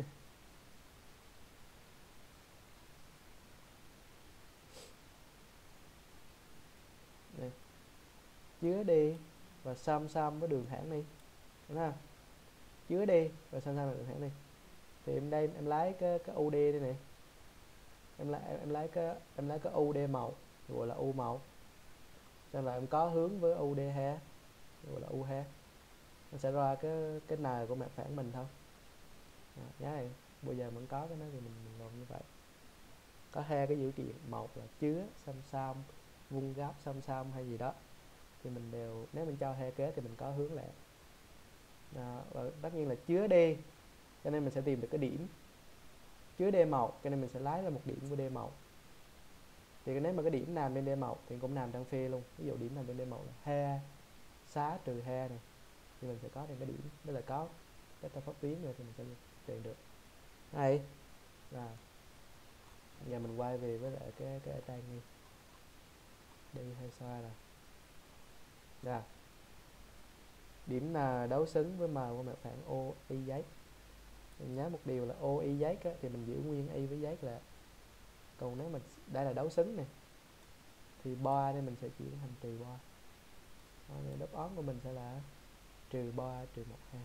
đây. Chứa đi và song song với đường thẳng đi, đúng không? Chứa đi và song song với đường thẳng đi thì em đây em lấy cái cái u đê đây này, em lấy em lấy cái em lấy cái u đê một gọi là u một, xong rồi em có hướng với u đê hai gọi là u hai, nó sẽ ra cái cái n của mặt phản mình thôi. À, nhớ này, bây giờ vẫn có cái nó thì mình, mình làm như vậy. Có hai cái dữ kiện, một là chứa song song vuông góc song song hay gì đó thì mình đều, nếu mình cho he kế thì mình có hướng lệ. Đó, và tất nhiên là chứa D, cho nên mình sẽ tìm được cái điểm chứa D một, cho nên mình sẽ lấy ra một điểm của D một. Thì nếu mà cái điểm nằm bên D một thì cũng nằm trong phi luôn. Ví dụ điểm nằm bên D một là he xá trừ he này, thì mình sẽ có thêm cái điểm, đó là có vector pháp tuyến rồi thì mình sẽ tìm được. Đây. Rồi. Giờ mình quay về với lại cái cái ở đây đi. Đi hay sai rồi. Rồi. Điểm là đấu xứng với M của mặt phẳng O y giấy. Mình nhớ một điều là O y giấy thì mình giữ nguyên y với giấy là. Còn nếu mà đây là đấu xứng này thì bo nên mình sẽ chuyển thành trừ bo. Nên đáp án của mình sẽ là trừ bo trừ một ha.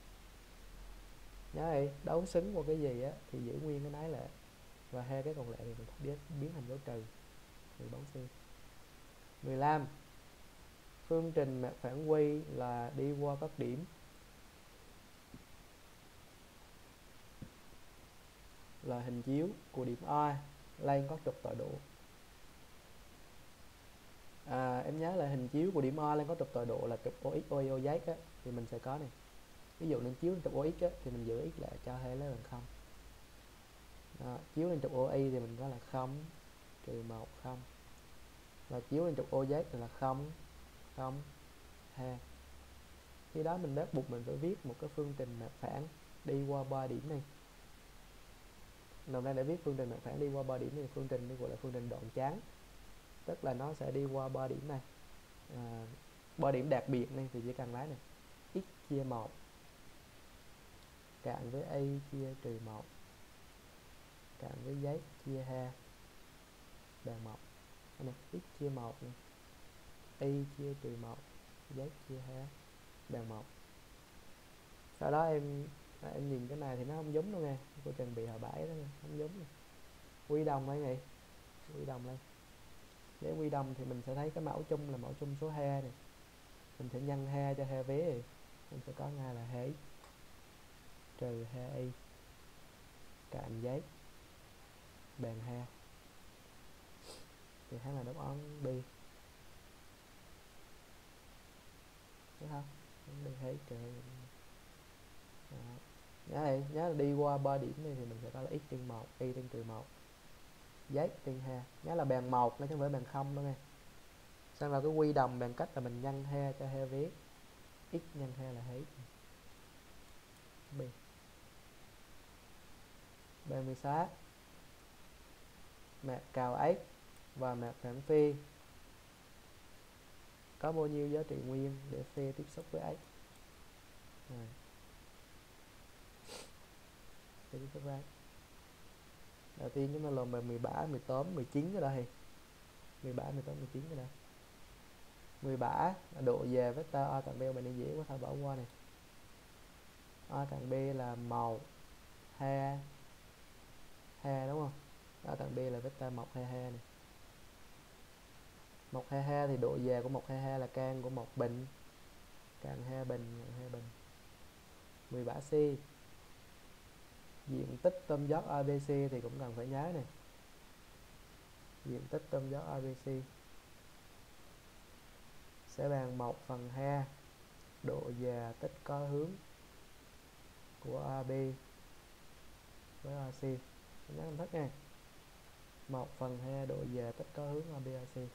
Nhớ đi, đấu xứng của cái gì á thì giữ nguyên cái nái lệ, và hai cái còn lại thì mình biết biến thành dấu trừ trừ bóng C. mười lăm. Phương trình mặt phẳng quy là đi qua các điểm là hình chiếu của điểm O lên các trục tọa độ. À, em nhớ là hình chiếu của điểm O lên có trục tọa độ là trục O X, O Y, O Z á, thì mình sẽ có này. Ví dụ lên chiếu lên trục O X á, thì mình giữ X lại cho hay lấy bằng không. Đó, chiếu lên trục O Y thì mình có là không, trừ một, không. Và chiếu lên trục O Z thì là không, không, hai. Khi đó mình bắt buộc mình phải viết một cái phương trình mặt phẳng đi qua ba điểm này. Đầu tiên để viết phương trình mặt phẳng đi qua ba điểm này, phương trình này gọi là phương trình đoạn trắng. Tức là nó sẽ đi qua ba điểm này. À, ba điểm đặc biệt này thì chỉ cần lấy này. X chia một cộng với A chia trừ một cộng với giấy chia hai bằng một. Này, x chia một này, A chia trừ một, giấy chia hai bằng một. Sau đó em à, em nhìn cái này thì nó không giống đâu nghe, cô chuẩn bị hồi bãi đó nghe. Không giống này. Quy đồng đây này, quy đồng đây. Để quy đồng thì mình sẽ thấy cái mẫu chung là mẫu chung số hai này, mình sẽ nhân hai cho hai vế này. Mình sẽ có ngay là hai trừ hai y cộng giấy bằng hai, thì hắn là đáp án B. Đúng không? Đi thấy trời. Đó. Nhớ này, nhớ là đi qua ba điểm này thì mình sẽ có là x trên một, y trên trừ một, giấy trên hai. Nhớ là bằng một, nó chứ không phải bằng không đâu nghe. Xong là cái quy đồng bằng cách là mình nhân hai cho hai vế. X nhân hai là hai x. B. ba mươi sáu. Mặt cào x và mặt phẳng phi có bao nhiêu giá trị nguyên để phi tiếp xúc với x. Rồi. Tiếp xúc với x. Đầu tiên chúng ta làm bài mười bảy, mười tám, mười chín cái đây. mười bảy, mười tám, mười chín cái đây. mười bảy là độ về vector A cộng B, mình đi dễ quá thôi bỏ qua này. A cộng B là một, hai, hai đúng không? A cộng B là vector một, hai, hai này. một, hai, hai thì độ về của một, hai, hai là can của một bình càng hai bình, hai bình. mười bảy C. Diện tích tôm dốc a bê xê thì cũng cần phải nhớ này. Diện tích tôm dốc a bê xê sẽ bằng một phần hai độ già tích có hướng của a bê với a xê. Nhớ công thức nha. một phần hai độ già tích có hướng a bê a xê.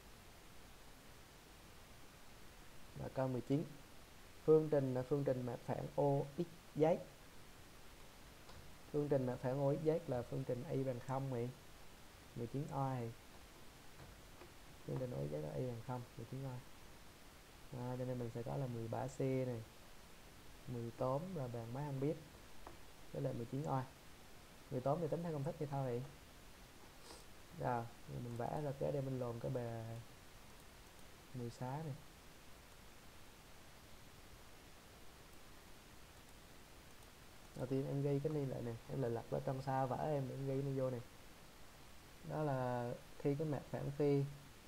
Và câu mười chín. Phương trình là phương trình mặt phẳng O x giấy. Phương trình mặt phẳng O x giấy là phương trình y bằng không này. mười chín O này. Phương trình O x giấy là y bằng không, mười chín O. À, cho nên mình sẽ có là mười bảy C này, mười tám là bằng mấy không biết, đó là mười chín O. mười tám thì tính theo công thức như thôi vậy. Rồi mình vẽ ra cái để mình lồn cái bài mười sáu này. Đầu tiên em ghi cái này lại nè, em lại lật vào trong sao vẽ em để em ghi nó vô này. Đó là khi cái mặt phẳng phi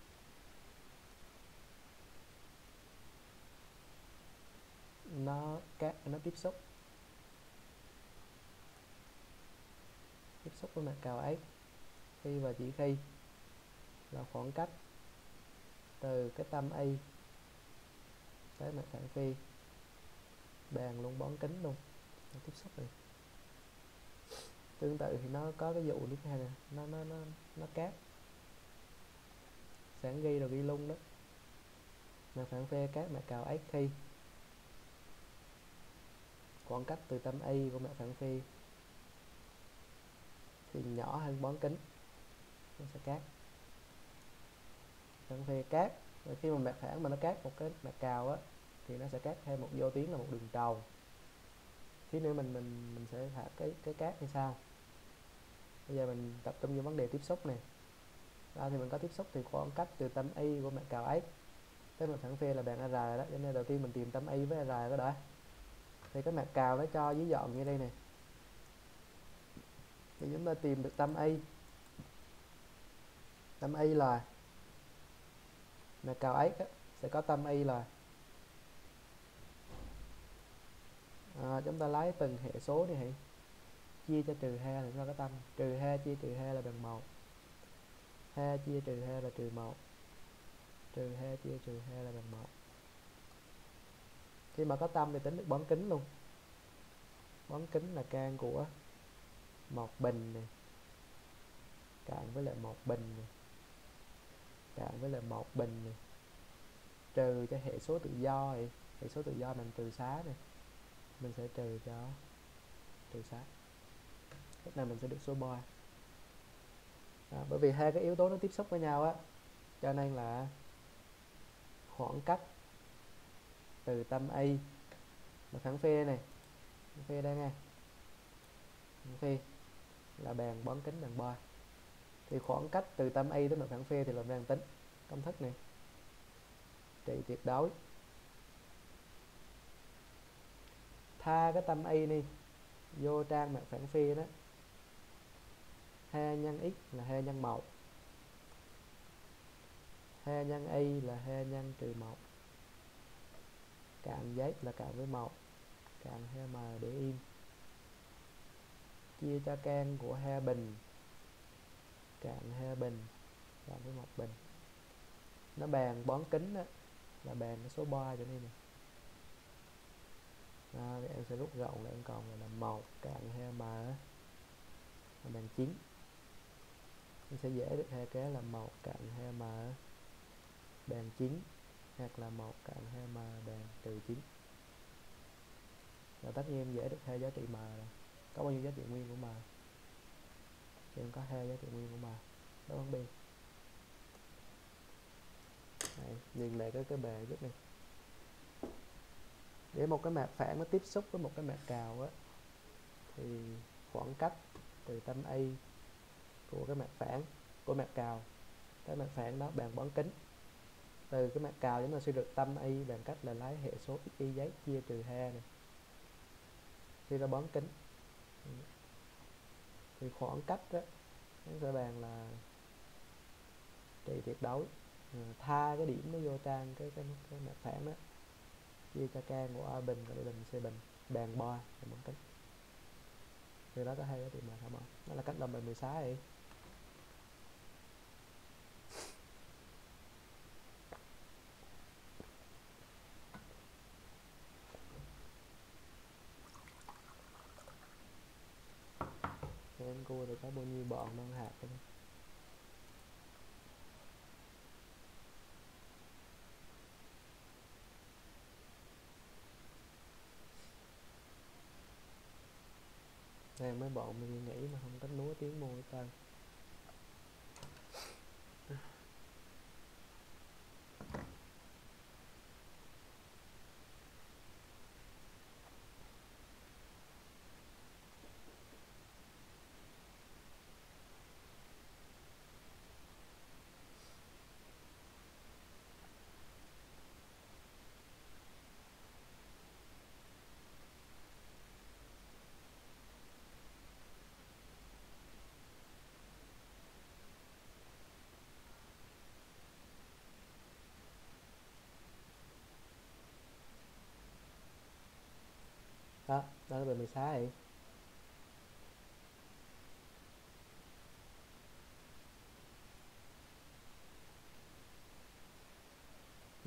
nó các nó tiếp xúc tiếp xúc với mặt cào ấy, khi và chỉ khi là khoảng cách từ cái tâm A tới mặt phản phi, bàn luôn bón kính luôn, nó tiếp xúc đi. Tương tự thì nó có cái vụ tiếp theo nè, nó nó nó nó cáp sáng ghi rồi ghi lung đó, mặt phản phi cáp mặt cào ếch khi khoảng cách từ tâm A của mặt phản phi thì nhỏ hơn bón kính, nó sẽ cát phản phi cát. Rồi khi mà mặt phản mà nó cát một cái mặt cào á thì nó sẽ cát thêm một vô tuyến là một đường tròn. Tí nữa mình mình mình sẽ thả cái cái cát như sau. Bây giờ mình tập trung vào vấn đề tiếp xúc này. Đó, thì mình có tiếp xúc thì khoảng cách từ tâm A của mặt cào ếch tới mặt phản phi là bàn R đó, cho nên đầu tiên mình tìm tâm A với R cái đã. Thì cái mặt cào nó cho dưới dọn như đây này, thì chúng ta tìm được tâm A. Tâm A là mặt cào ếch sẽ có tâm A là à, chúng ta lấy từng hệ số đi hãy chia cho trừ hai là chúng ta có tâm, trừ hai chia trừ hai là bằng một, hai chia trừ hai là trừ một, trừ hai chia trừ hai là bằng một. Khi mà có tâm thì tính được bón kính luôn. Bón kính là can của một bình này cộng với lại một bình này cộng với lại một bình này trừ cho hệ số tự do này, hệ số tự do bằng trừ xá này, mình sẽ trừ cho trừ xá. Cách này mình sẽ được số ba. À, bởi vì hai cái yếu tố nó tiếp xúc với nhau á, cho nên là khoảng cách từ tâm A mà phản phi này, phản phi đây nghe, phản phi là bàn bón kính bằng ba, thì khoảng cách từ tâm A tới mặt phản phi thì là đang tính công thức này trị tuyệt đối tha cái tâm A đi vô trang mặt phản phi đó, hai nhân x là hai nhân một, hai nhân A là hai nhân trừ một, cạn z là cạn với một, cạn hai m để im, chia cho can của hai bình, cạn hai bình cộng với một bình. Nó bàn bón kính đó, là bàn cái số ba cho nên này. À, thì em sẽ rút gọn lại, em còn là một cạn hai m là bằng chín. Em sẽ dễ được hai cái là một cạn hai m bằng chín hoặc là một cạn hai m bằng trừ chín. Và tất nhiên em dễ được hai giá trị m rồi. Có bao nhiêu giá trị nguyên của m? Thì em có hai giá trị nguyên của m. Đó bằng B. Đấy, nhìn lại cái cái bài trước này. Để một cái mặt phản nó tiếp xúc với một cái mặt cào á, thì khoảng cách từ tâm A của cái mặt phản của mặt cào tới mặt phản đó bằng bón kính. Từ cái mặt cào chúng ta sẽ được tâm A bằng cách là lấy hệ số x y giấy chia trừ hai này, khi ra bón kính thì khoảng cách đó nó sẽ bằng là trị tuyệt đối à, tha cái điểm nó vô trang cái cái, cái mặt phản đó, chia cho can của A bình và B bình C bình bằng ba là bón kính. Từ đó có hai giá trị mà không ạ? Đó là cách làm bài mười sáu ấy. Em cua thì có bao nhiêu bọn mang hạt đây. Đây mấy bọn mình nghĩ mà không có núa tiếng môi hết trơn. Đó, đó là bài mười sáu ấy.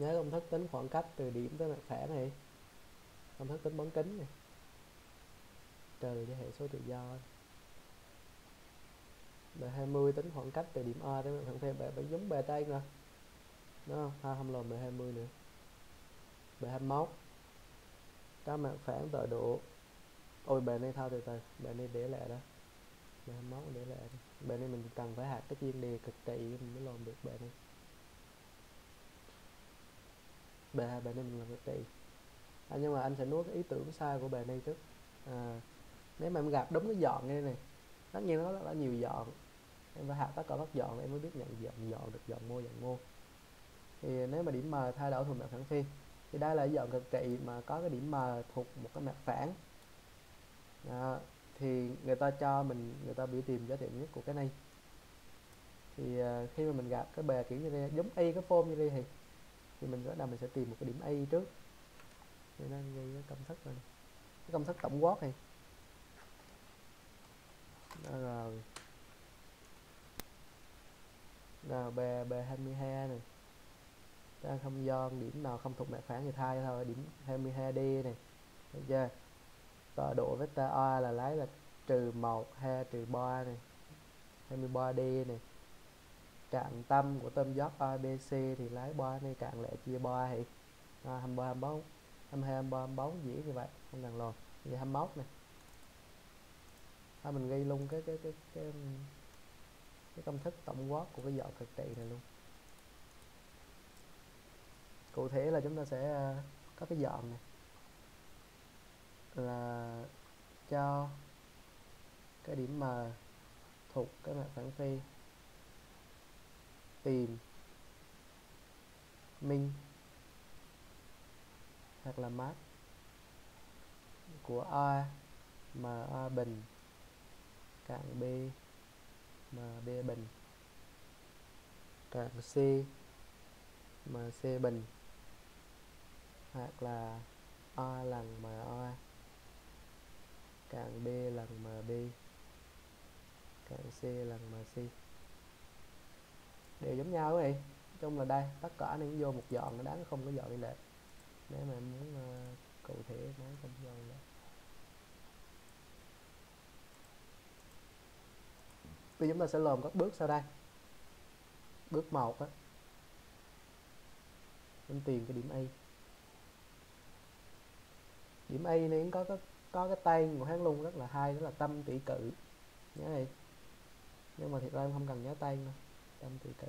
nhớ công thức tính khoảng cách từ điểm tới mặt phẳng này, công thức tính bán kính này, trừ cho hệ số tự do. Bài hai mươi tính khoảng cách từ điểm A tới mặt phẳng phi, bài phải giống bài trên rồi đúng không? Ha, không lầm bài hai mươi nữa. Bài hai mươi mốt các mặt phẳng tọa độ. Ôi bài này thao từ từ, bài này để lại đó, bài hai mươi mốt để lại đi. Bài này mình cần phải học cái chuyên đề cực trị mình mới làm được bài này. Bài hai bài này mình làm cực trị. À, nhưng mà anh sẽ nuốt cái ý tưởng sai của bài này trước. À, nếu mà em gặp đúng cái dọn này này, tất nhiên nó rất là nhiều dọn, em phải học tất cả các dọn em mới biết nhận dọn dọn được dọn mô dọn mô. Thì nếu mà điểm M thay đổi thuộc mặt phẳng phi thì đây là dọn cực trị mà có cái điểm M thuộc một cái mặt phẳng. Đó, thì người ta cho mình, người ta biểu tìm giá trị nhất của cái này. Thì uh, khi mà mình gặp cái bề kiểu như đây giống y cái form như đây thì thì mình bắt đầu mình sẽ tìm một cái điểm y trước. Thì nó ghi cái công thức này, cái công thức tổng quát này. Đó rồi. Nào bề bề hai mươi hai này, ta không gian điểm nào không thuộc mặt phẳng thì thay thôi, điểm hai mươi hai D này, được chưa? Tọa độ vector A là lấy là trừ một, hai, trừ ba này, hai mươi ba D này. Cạn tâm của tôm dốc A B C thì lấy ba này cạn lại chia ba thì à, hai mươi ba, hai mươi bốn, hai mươi hai, hai mươi ba, hai mươi bốn dễ như vậy, không cần lồn. Vậy hai mươi mốt này. Thôi mình ghi luôn cái cái cái cái cái công thức tổng quát của cái dọn cực trị này luôn. Cụ thể là chúng ta sẽ uh, có cái dọn này là cho cái điểm M thuộc cái mặt phẳng phi tìm min hoặc là max của A M A bình cạn B M B bình cạn C M C bình hoặc là A lần M A cạn B lần M B cạn C lần M C đều giống nhau vậy. Chung là đây tất cả này vô một dọn, nó đáng không có dọn đi lệ. Nếu mà em muốn uh, cụ thể nói không dọn lệ. Bây giờ chúng ta sẽ làm các bước sau đây. Bước một á, em tìm cái điểm A. Điểm A này có có có cái tên của hắn luôn rất là hay, đó là tâm tỷ cự. Nhớ đi. Nhưng mà thiệt ra em không cần nhớ tên đâu. Tâm tỷ cự.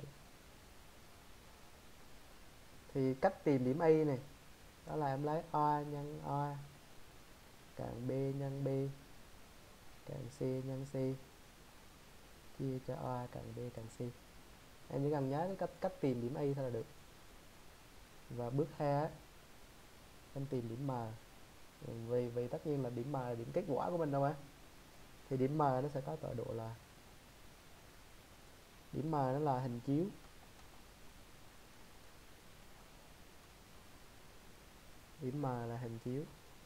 Thì cách tìm điểm A này, đó là em lấy A nhân A cạn B nhân B cạn C nhân C chia cho A cạn B cạn C. Em chỉ cần nhớ cái cách cách tìm điểm A thôi là được. Và bước hai em tìm điểm M. Vì vì tất nhiên là điểm M là điểm kết quả của mình đâu á. Thì điểm M nó sẽ có tọa độ là điểm M nó là hình chiếu điểm M là hình chiếu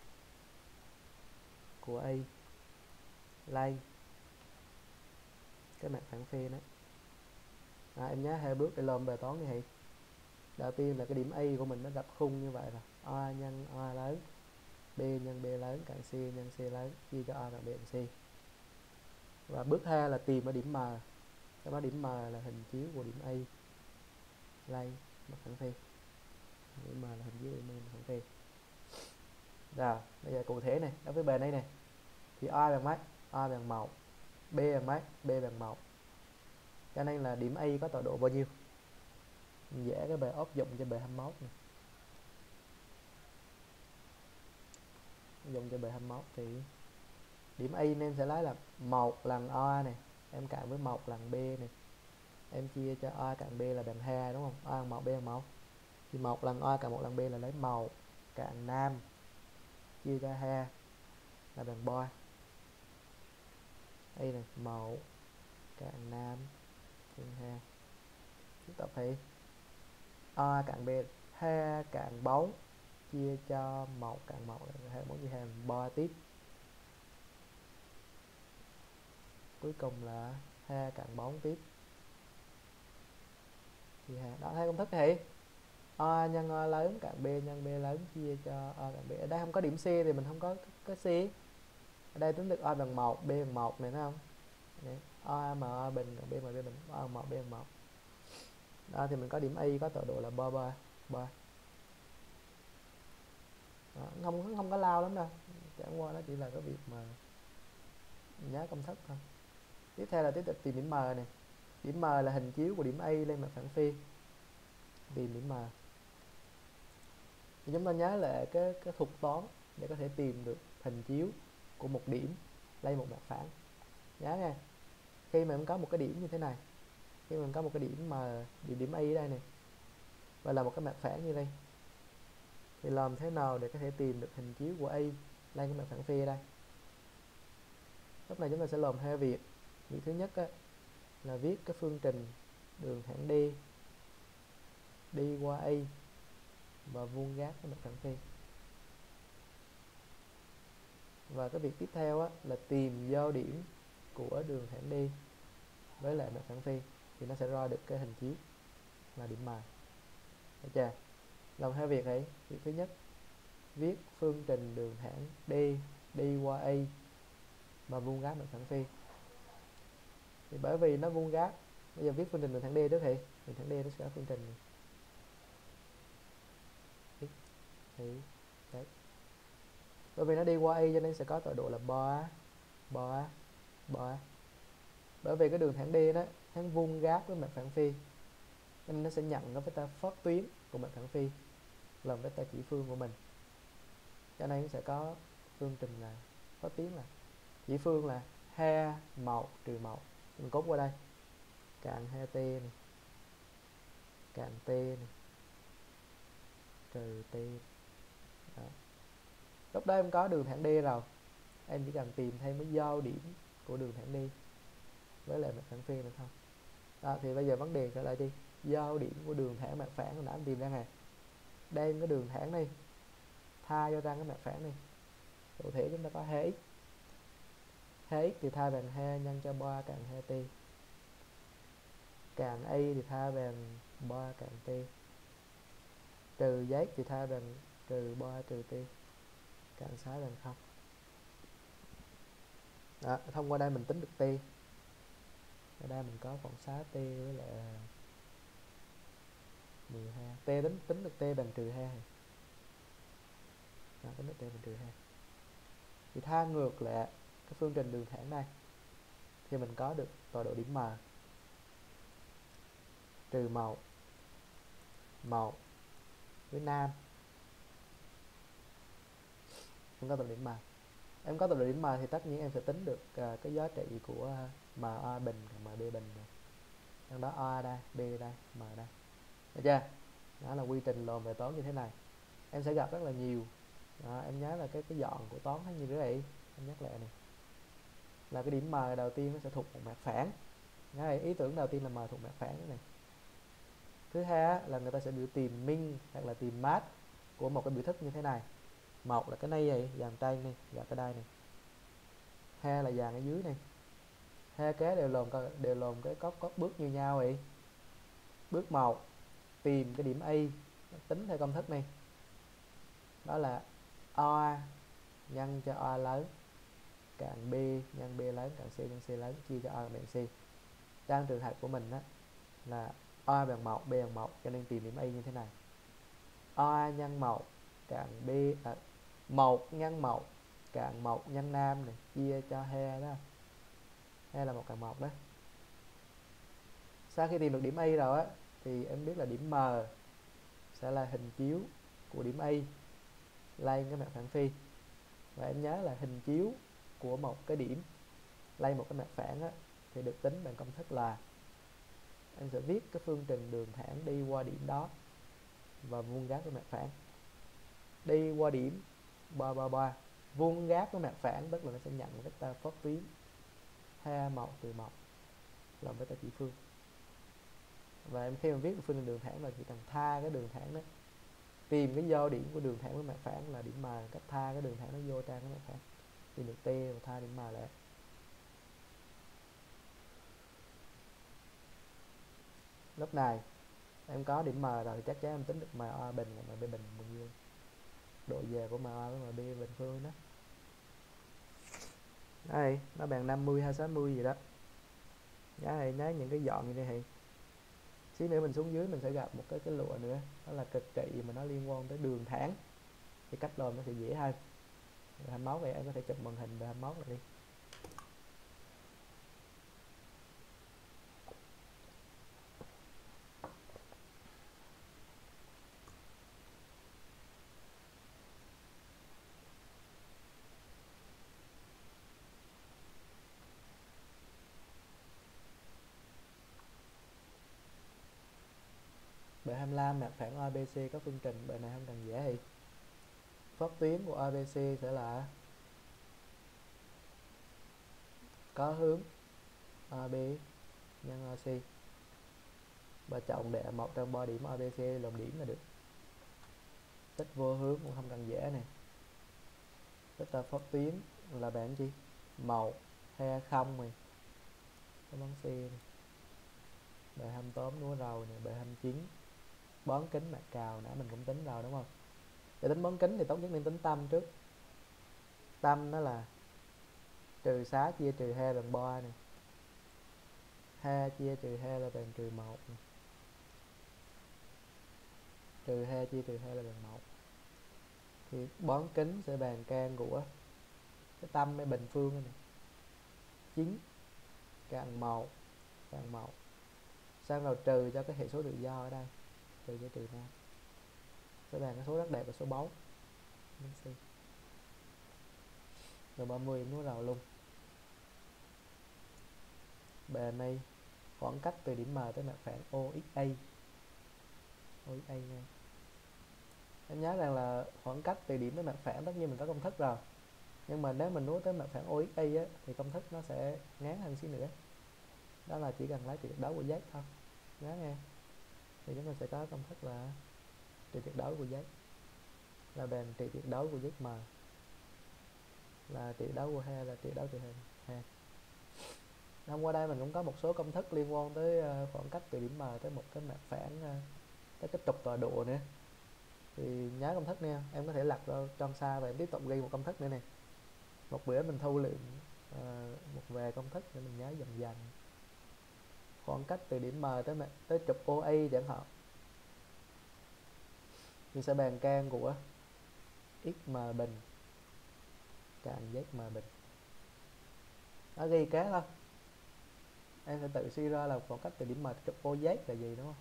của A lay cái mặt phẳng phi đó. À, em nhớ hai bước để làm bài toán như vậy. Đầu tiên là cái điểm A của mình nó gặp khung như vậy là A nhân A lớn, B nhân B lớn cạn C nhân C lớn chia cho A bằng B bằng C. Và bước hai là tìm ở điểm M. Trong đó điểm M là hình chiếu của điểm A lay mặt phẳng phi. Điểm M là hình chiếu của điểm A mặt phẳng phi. Rồi, bây giờ cụ thể này, đối với bài này này thì A bằng mấy? A bằng một, B bằng mấy? B bằng một. Cho nên là điểm A có tọa độ bao nhiêu? Mình vẽ cái bài áp dụng cho bài hai mươi mốt này. Dùng cho bài hai mươi mốt thì điểm A nên sẽ lấy là một lần A này, em cộng với một lần B này. Em chia cho A cộng B là bằng hai đúng không? A bằng một, B bằng một. Thì một lần A cộng một lần B là lấy một cộng năm chia cho hai là bằng ba. Đây này, một cộng năm nhân hai. Chúng ta phải A cộng B hai cộng bốn chia cho một cộng một là hai, bốn chia hai là ba tiếp. Cuối cùng là hai cộng bốn tiếp. Thì đó, thấy công thức thì A nhân A lớn cộng B nhân B lớn chia cho A cộng B. Ở đây không có điểm C thì mình không có cái C. Ở đây tính được A bằng một, B bằng một này, thấy không? Đấy. A mà A bình cộng B mà B bình, A bằng một, B bằng một. Đó thì mình có điểm Y có tọa độ là ba ba ba. Đó, không không có lao lắm đâu, chẳng qua nó chỉ là cái việc mà nhớ công thức thôi. Tiếp theo là tiếp tục tìm điểm M này. Điểm M là hình chiếu của điểm A lên mặt phẳng phi. Tìm điểm M thì chúng ta nhớ là cái cái thuật toán để có thể tìm được hình chiếu của một điểm lên một mặt phẳng. Nhớ nha, khi mà mình có một cái điểm như thế này, khi mình có một cái điểm mà điểm điểm A ở đây này và là một cái mặt phẳng như đây, thì làm thế nào để có thể tìm được hình chiếu của A lên cái mặt phẳng phi ở đây? Lúc này chúng ta sẽ làm hai việc. Việc thứ nhất á, là viết cái phương trình đường thẳng đi đi qua A và vuông gác cái mặt phẳng phi. Và cái việc tiếp theo á, là tìm giao điểm của đường thẳng đi với lại mặt phẳng phi, thì nó sẽ ra được cái hình chiếu là điểm M. Được chưa? Làm hai việc ấy. Việc thứ nhất, viết phương trình đường thẳng đi đi qua A mà vuông gác mặt phẳng phi. Thì bởi vì nó vuông gác, bây giờ viết phương trình đường thẳng đi trước thì đường thẳng đi nó sẽ có phương trình này. Thì đấy. Bởi vì nó đi qua A cho nên sẽ có tọa độ là ba ba ba. Bởi vì cái đường thẳng đi đó nó vuông gác với mặt phẳng phi, cho nên nó sẽ nhận cái vector phốt tuyến của mặt phẳng phi làm vector chỉ phương của mình, cho nên nó sẽ có phương trình là phốt tuyến là chỉ phương là hai một trừ một. Mình cốt qua đây cạn hai t này cạn t này trừ t. Đó. Lúc đó em có đường thẳng đi rồi, em chỉ cần tìm thêm cái giao điểm của đường thẳng đi với lại mặt phẳng phi nữa thôi. Đó, thì bây giờ vấn đề trở lại đi, giao điểm của đường thẳng mặt phẳng hồi nãy em tìm ra nè, đem cái đường thẳng này thay cho ra cái mặt phẳng này, cụ thể chúng ta có hai x, hai x thì thay bằng hai nhân cho ba càng hai t, càng A thì thay bằng ba càng t, trừ z thì thay bằng trừ ba trừ t, càng sáu bằng không. Đó, thông qua đây mình tính được t. Ở đây mình có khoảng sáu t với lại mười hai. T tính tính được t bằng trừ hai. Đó, tính được t bằng trừ hai. Thì thay ngược lại cái phương trình đường thẳng này thì mình có được tọa độ điểm M trừ một một với nam. Em có tọa độ điểm M. Em có tọa độ điểm M thì tất nhiên em sẽ tính được uh, cái giá trị của M A bình và M B bình này. Trong đó A đây, B đây, M đây. Được chưa? Đó là quy trình làm bài toán như thế này. Em sẽ gặp rất là nhiều. Đó, em nhớ là cái cái dọn của toán nó như thế này. Em nhắc lại này. Là cái điểm M đầu tiên nó sẽ thuộc một mặt phẳng. Đấy, ý tưởng đầu tiên là M thuộc mặt phẳng này. Thứ hai là người ta sẽ biểu tìm min hoặc là tìm mát của một cái biểu thức như thế này. Một là cái này vậy, dàn trên này và cái đây này. Hai là dàn ở dưới này. Hai cái đều làm đều làm cái cốt cốt bước như nhau vậy. Bước một, tìm cái điểm A, tính theo công thức này. Đó là A nhân cho A lớn cộng B nhân B lớn cộng C nhân C lớn chia cho A bằng C. Trong trường hợp của mình đó là A bằng một, B bằng một, cho nên tìm điểm A như thế này. A nhân một cộng B à, một nhân một cộng một nhân nam này chia cho hai đó. Hai là một cộng một đó. Sau khi tìm được điểm A rồi á thì em biết là điểm M sẽ là hình chiếu của điểm A lên cái mặt phẳng phi. Và em nhớ là hình chiếu của một cái điểm lên một cái mặt phẳng á, thì được tính bằng công thức là em sẽ viết cái phương trình đường thẳng đi qua điểm đó và vuông gác với mặt phẳng. Đi qua điểm ba ba ba, vuông gác với mặt phẳng tức là nó sẽ nhận vector phốt tuyến hai một trừ một làm vector chỉ phương. Và em khi mà viết được phương trình đường thẳng là chỉ cần tha cái đường thẳng đó, tìm cái giao điểm của đường thẳng với mặt phẳng là điểm M, cách tha cái đường thẳng nó vô trang cái mặt phẳng, tìm được t và tha điểm M lại. Lúc này Em có điểm M rồi thì chắc chắn em tính được M O bình và M B bình bao nhiêu, độ về của M O với M B bình phương đó. Đây nó bằng năm mươi hay sáu mươi gì đó. Nhá thì nhá những cái dọn như thế này. Xíu nữa mình xuống dưới mình sẽ gặp một cái cái lụa nữa, đó là cực trị mà nó liên quan tới đường thẳng, thì cách làm nó sẽ dễ hơn. hai mươi mốt này em có thể chụp màn hình về hai mươi mốt này đi. Bài hai mươi lăm mặt phẳng a bê xê có phương trình, bài này không cần dễ thì phép tuyến của a bê xê sẽ là có hướng a bê nhân a xê và chọn để một trong ba điểm a bê xê làm điểm là được. Tích vô hướng cũng không cần dễ này. Tích là phép tuyến là bạn chi một hai không này, cái bóng C này. Bài hai mươi tám núa rầu này, bài hai mươi chín bón kính mặt cào nãy mình cũng tính rồi đúng không? Để tính bón kính thì tốt nhất nên tính tâm trước. Tâm nó là trừ sáu chia trừ hai bằng ba này, hai chia trừ hai là bằng trừ một này, trừ hai chia trừ hai là bằng một, thì bón kính sẽ bằng can của cái tâm với bình phương này, chín càng một càng một, sang vào trừ cho cái hệ số tự do ở đây, trừ cho trừ năm sẽ bằng cái số rất đẹp là số bốn. Rồi ba mươi núi rào luôn. Bài này khoảng cách từ điểm M tới mặt phẳng o ích a, o ích a nha. Em nhớ rằng là khoảng cách từ điểm tới mặt phẳng tất nhiên mình có công thức rồi, nhưng mà nếu mình nối tới mặt phẳng o ích a á, thì công thức nó sẽ ngắn hơn xíu nữa, đó là chỉ cần lấy trị tuyệt đối của Z thôi, nhớ nghe. Thì chúng ta sẽ có công thức là trị tuyệt đối của Z là bằng trị tuyệt đối của Z M là trị đối của hai là trị đối từ hai. Hôm qua đây mình cũng có một số công thức liên quan tới khoảng cách từ điểm M tới một cái mặt phẳng, tới cái trục tọa độ nữa, thì nhớ công thức nha. Em có thể lật ra trong xa và em tiếp tục ghi một công thức nữa này. Một bữa mình thu lượm uh, một vài công thức để mình nhớ dần dần. Khoảng cách từ điểm M tới mặt tới trục o a chẳng hạn, thì sẽ bằng can của xm bình càng zm bình. Nó ghi kế thôi, em sẽ tự suy ra là khoảng cách từ điểm M tới trục o z là gì đúng không?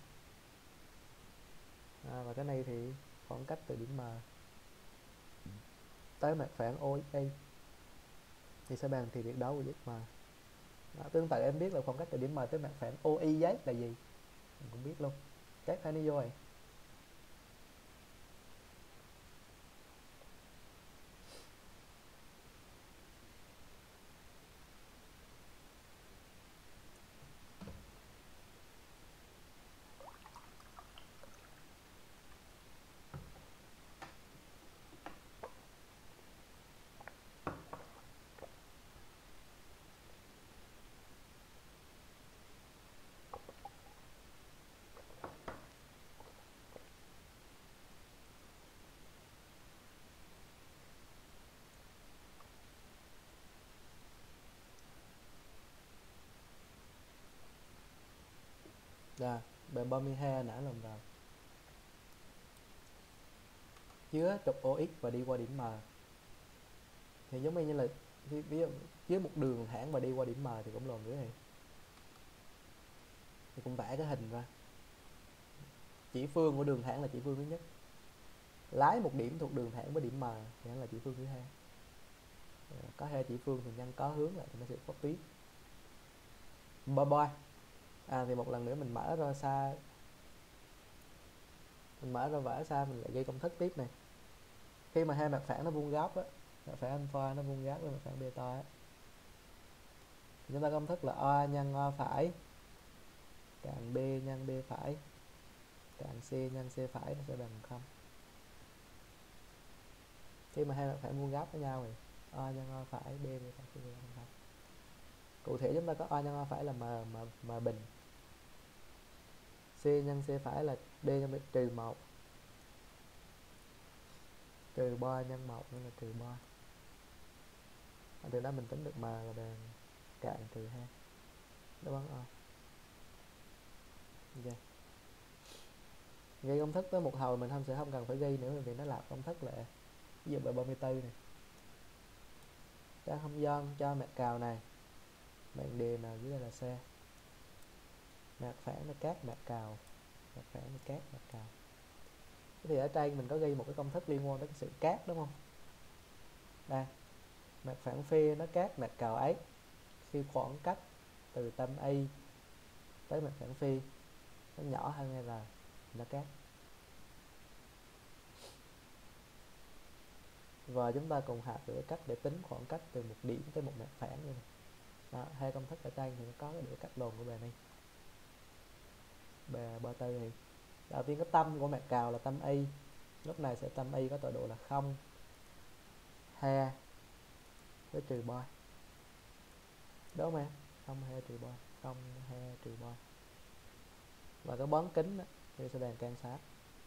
À, và cái này thì khoảng cách từ điểm M tới mặt phẳng o ích a thì sẽ bằng thì tuyệt đối của zm. Đó, tương tự em biết là khoảng cách từ điểm M tới mặt phẳng o i z là gì, mình cũng biết luôn, chắc phải nó vô rồi. Rồi, bài ba mươi hai nãy làm rồi. Chứa trục o ích và đi qua điểm M thì giống như là ví dụ chứa một đường thẳng và đi qua điểm M thì cũng làm nữa này, thì cũng vẽ cái hình ra. Chỉ phương của đường thẳng là chỉ phương thứ nhất, lái một điểm thuộc đường thẳng với điểm M thì là chỉ phương thứ hai. Có hai chỉ phương thì nhân có hướng lại thì nó sẽ có tuyến. Bye bye. À thì một lần nữa mình mở ra xa, mình mở ra vẽ xa mình lại ghi công thức tiếp này. Khi mà hai mặt phẳng nó vuông góc á, mặt phẳng alpha nó vuông góc với mặt phẳng beta á, thì chúng ta công thức là A nhân A phải càng B nhân B phải càng C nhân C phải nó sẽ bằng không. Khi mà hai mặt phẳng vuông góc với nhau thì A nhân A phải B beta C bằng không. Cụ thể chúng ta có A nhân A phải là M, M, M bình, C nhân C phải là D nhân B trừ một. Trừ ba nhân một nên là trừ ba. Từ đó mình tính được M là bằng cạn trừ hai. Đáp án A. Okay. Ghi công thức tới một hồi mình không sẽ không cần phải ghi nữa vì nó là công thức lệ. Ví dụ bài ba mươi tư này. Trang không gian cho mạch cào này. Mệnh đề nào dưới đây là C. Mạch phản là cát mạch cào. Mạch phản là cát mạch cào. Thì ở trên mình có ghi một cái công thức liên quan đến cái sự cát đúng không? Đây. Mạch phản phi nó cát mạch cào ấy khi khoảng cách từ tâm A tới mạch phản phi nó nhỏ hơn R nó cát. Và chúng ta cùng học được cách để tính khoảng cách từ một điểm tới một mạch phản như này. Đó, hai công thức ở trên thì nó có cái biểu cách luôn của bài này. Bài ba tư thì đầu tiên cái tâm của mạch cào là tâm A. Lúc này sẽ tâm A có tọa độ là không, hai với trừ ba. Đúng không em? không, hai trừ ba. không, hai trừ ba. Và cái bán kính đó, thì sẽ đèn can sát.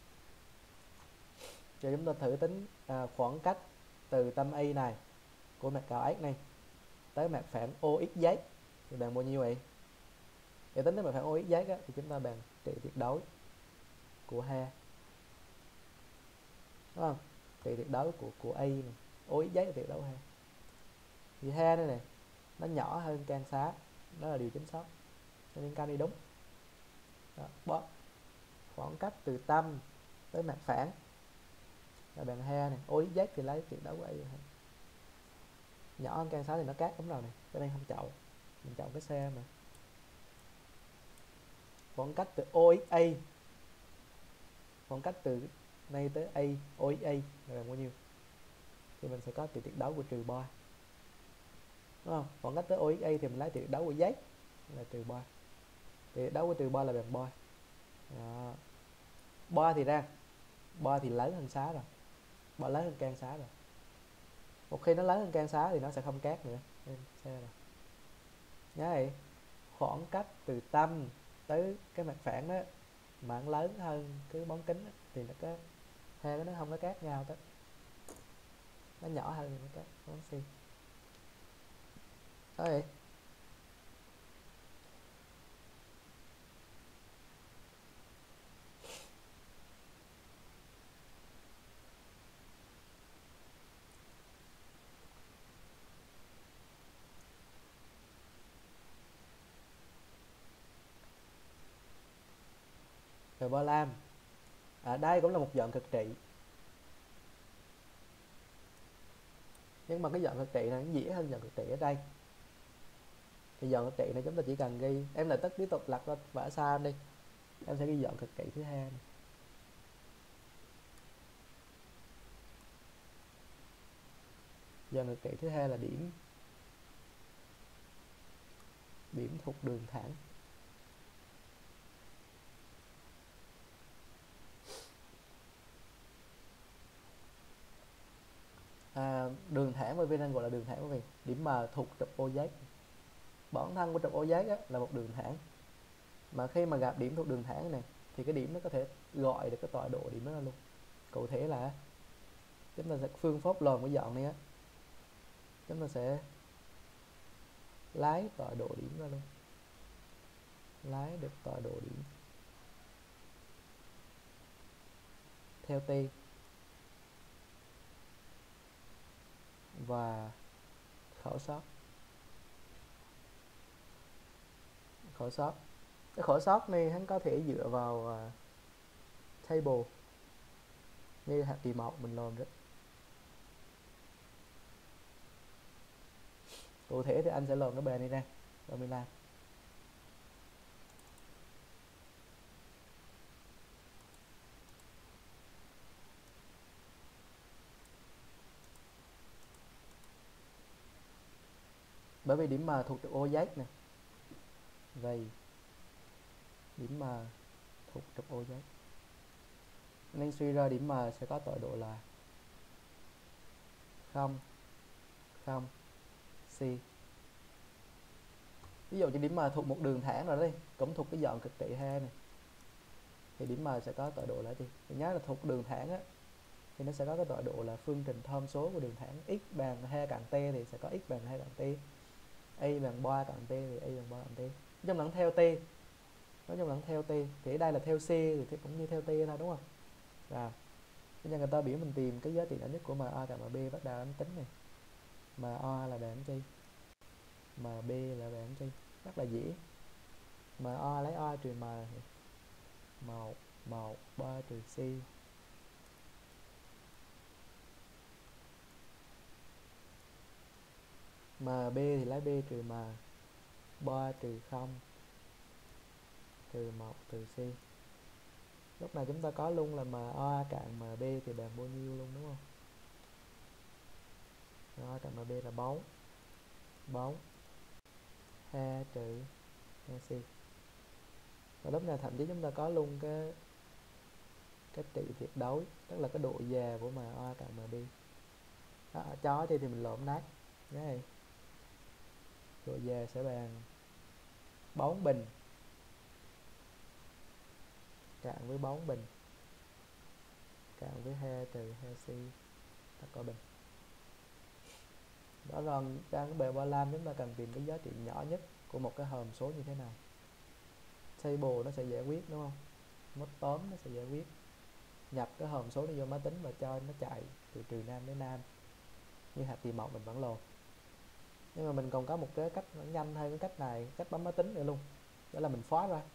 Giờ chúng ta thử tính à, khoảng cách từ tâm A này của mạch cào X này tới mạch phản O X giấy thì bằng bao nhiêu vậy? Để tính tới mạch phản O X giấy á, thì chúng ta bằng trị tuyệt đối của hai. Đúng không? Trị tuyệt đối của của A này. O X giấy là tuyệt đối hai. Thì hai đây này nó nhỏ hơn can xá, đó là điều chính xác. Cho nên can đi đúng. Đó, bỏ khoảng cách từ tâm tới mạch phản là bằng hai này. O X giấy thì lấy tuyệt đối của A hơn. Nhỏ hơn can xá thì nó cát đúng rồi này, cho nên không chọn. Mình chọn cái xe mà. Khoảng cách từ O X A, khoảng cách từ này tới A, O X A là bao nhiêu? Thì mình sẽ có tỷ tuyệt đối của trừ ba. Đúng không? Khoảng cách tới O X A thì mình lấy tỷ tuyệt đối của giấy là trừ ba. Tỷ tuyệt đối của trừ ba là bằng ba. Đó. ba thì ra, ba thì lớn hơn xá rồi. ba lớn hơn can xá rồi. Một khi nó lớn hơn can xá thì nó sẽ không cát nữa. Nên xe rồi. Nhớ vậy. Khoảng cách từ tâm tới cái mặt phản đó mà nó lớn hơn cái bóng kính đó, thì nó có hai cái nó không có cát nhau tới, nó nhỏ hơn thì nó cát bóng xi. Đó vậy. Rồi bo lam ở đây cũng là một dạng cực trị, nhưng mà cái dạng cực trị này nó dễ hơn dạng cực trị ở đây. Thì dạng cực trị này chúng ta chỉ cần ghi, em lại tất tiếp tục lật ra vẽ xa đi, em sẽ ghi dạng cực trị thứ hai này. Dạng cực trị thứ hai là điểm điểm thuộc đường thẳng. À, đường thẳng bởi vì đang gọi là đường thẳng bởi vì điểm M thuộc trục O Z. Bản thân của trục O Z là một đường thẳng, mà khi mà gặp điểm thuộc đường thẳng này thì cái điểm nó có thể gọi được cái tọa độ điểm đó luôn. Cụ thể là chúng ta sẽ phương pháp làm cái dọn này á, chúng ta sẽ lái tọa độ điểm ra luôn, lái được tọa độ điểm theo t và khảo sát khảo sát cái khảo sát này hắn có thể dựa vào uh, table như hạt kỳ một mình làm đó. Cụ thể thì anh sẽ làm cái bài này ra rồi mình làm. Bởi vì điểm M thuộc trục O Z nè, vậy điểm M thuộc trục O Z nên suy ra điểm M sẽ có tọa độ là không không C. Ví dụ như điểm M thuộc một đường thẳng rồi đây, cũng thuộc cái dạng cực trị hai này, thì điểm M sẽ có tọa độ là gì? Thì nhớ là thuộc đường thẳng á, thì nó sẽ có cái tọa độ là phương trình thơm số của đường thẳng. X bằng hai cạnh t thì sẽ có x bằng hai cạnh t, a bằng ba cạnh t thì a bằng ba cạnh t. Nói chung là theo t, nói chung là theo t. Thì ở đây là theo c thì cũng như theo t thôi, đúng không? Rồi bây giờ người ta biểu mình tìm cái giá trị nhỏ nhất của MA cộng MB, bắt đầu anh tính này. MA là bằng chi, MB là bằng chi, rất là dễ. MA lấy A trừ M thì một một ba trừ C, MB thì lấy B trừ M, ba trừ không trừ một trừ C. Lúc này chúng ta có luôn là MA cạn MB thì bằng bao nhiêu luôn, đúng không? MA cạn MB là bốn, bốn hai trừ hai C. Và lúc này thậm chí chúng ta có luôn cái cái trị tuyệt đối, tức là cái độ già của MA cạn MB. Đó, cho thì thì mình lộn nát đây, độ già sẽ bằng bốn bình cạn với bốn bình cạn với hai trừ hai C ta có bình. Đó rồi trong cái bài ba lam chúng ta cần tìm cái giá trị nhỏ nhất của một cái hòm số như thế nào. Table nó sẽ giải quyết, đúng không? Mất tóm nó sẽ giải quyết. Nhập cái hòm số này vô máy tính và cho nó chạy từ trừ nam đến nam như hạt tìm một mình vẫn lồn. Nhưng mà mình còn có một cái cách nó nhanh hơn cái cách này, cách bấm máy tính nữa luôn. Đó là mình phá ra.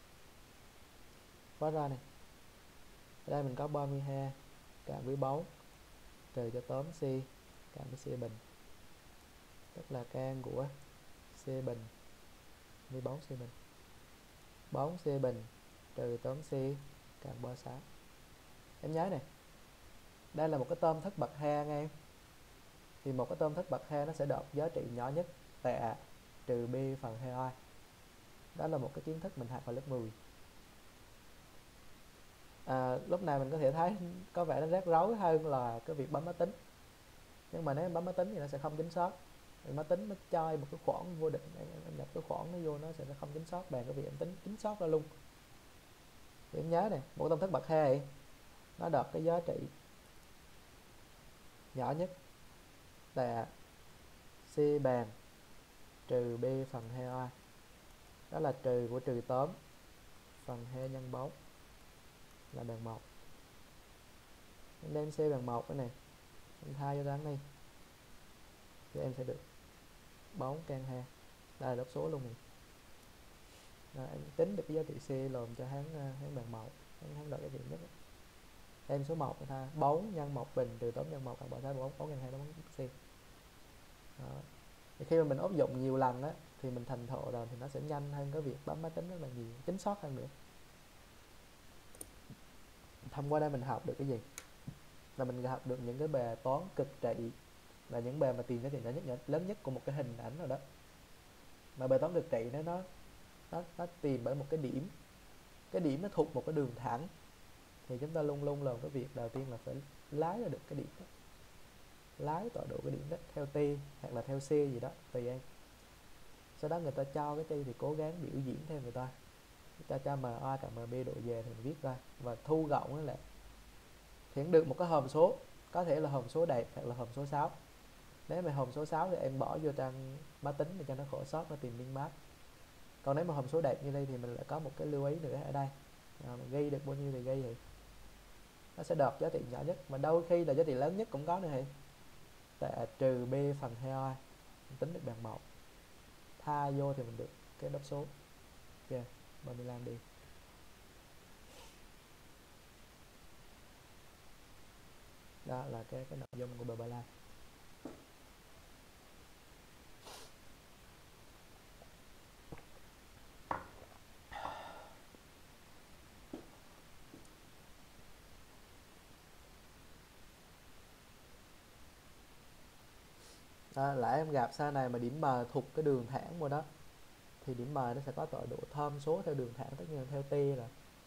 Phá ra này. Ở đây mình có ba mươi hai cộng với bốn trừ cho tóm C cộng với C bình. Tức là can của C bình với bốn C bình. bốn C bình trừ tóm C cộng ba mươi sáu. Em nhớ này. Đây là một cái tôm thất bậc hai nghe em. Thì một cái tôm thất bậc hai nó sẽ đọc giá trị nhỏ nhất tại trừ B phần hai a. Đó là một cái kiến thức mình học vào lớp mười. À, lúc này mình có thể thấy có vẻ nó rắc rối hơn là cái việc bấm máy tính. Nhưng mà nếu em bấm máy tính thì nó sẽ không chính xác. Máy tính nó cho một cái khoảng vô định, em nhập cái khoảng nó vô nó sẽ không chính xác bằng cái việc em tính chính xác ra luôn. Thì em nhớ này, một tông thất bậc hai nó đọc cái giá trị nhỏ nhất là C bằng trừ B phần hai a. Đó là trừ của trừ tóm phần hai nhân bốn là bằng một. Em đem C bằng một cái này, em thay cho toán đi thì em sẽ được bốn can hai. Đây là đốc số luôn này. Rồi, em tính được cái giá trị C lồn cho hắn hắn bằng một, hắn, hắn đợi cái chuyện nhất. Em số một tha bốn nhân một bình trừ tóm nhân một cộng ba thái bốn, bốn nhân hai nó bằng C. Đó. Thì khi mà mình áp dụng nhiều lần á thì mình thành thạo rồi thì nó sẽ nhanh hơn cái việc bấm máy tính rất là nhiều, chính xác hơn nữa. Thông qua đây mình học được cái gì? Là mình học được những cái bài toán cực trị, là những bài mà tìm cái tiền lớn nhất lớn nhất của một cái hình ảnh nào đó. Mà bài toán cực trị nó nó nó, nó tìm bởi một cái điểm, cái điểm nó thuộc một cái đường thẳng, thì chúng ta luôn luôn làm cái việc đầu tiên là phải lái ra được cái điểm đó, lái tọa độ cái điểm đó theo t hoặc là theo c gì đó tùy em. Sau đó người ta cho cái t thì cố gắng biểu diễn theo người ta, người ta cho MA cộng MB độ về thì mình viết ra và thu gọn nó lại thì được một cái hòm số, có thể là hòm số đẹp hoặc là hòm số sáu. Nếu mà hòm số sáu thì em bỏ vô trang máy tính để cho nó khổ sót, nó tìm min map. Còn nếu mà hòm số đẹp như đây thì mình lại có một cái lưu ý nữa ở đây, à, mình ghi được bao nhiêu thì ghi thì nó sẽ đọc giá trị nhỏ nhất, mà đôi khi là giá trị lớn nhất cũng có nữa thì tại trừ B phần hai a tính được bằng một, tha vô thì mình được cái đốc số. Ok, ba mươi lăm đi. Đó là cái cái nội dung của bài ba mươi lăm. À, lại em gặp sau này mà điểm M thuộc cái đường thẳng của đó thì điểm M nó sẽ có tọa độ thơm số theo đường thẳng, tất nhiên theo t rồi.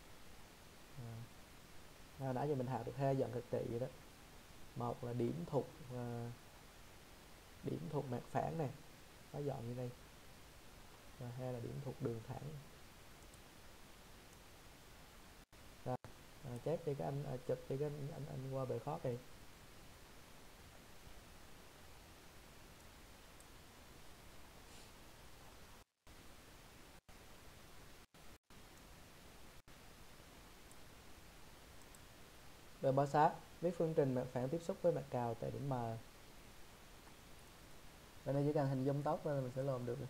À, nãy giờ mình học được hai dạng cực trị vậy đó. Một là điểm thuộc uh, điểm thuộc mặt phẳng này, nó dọn như đây. Và hai là điểm thuộc đường thẳng. Rồi, à, chép đi cái anh à, chụp đi cái anh, anh, anh qua bề khó kìa. Bề ba xá viết phương trình mặt phẳng tiếp xúc với mặt cào tại điểm M. Bên đây chỉ cần hình dung tóc là mình sẽ làm được.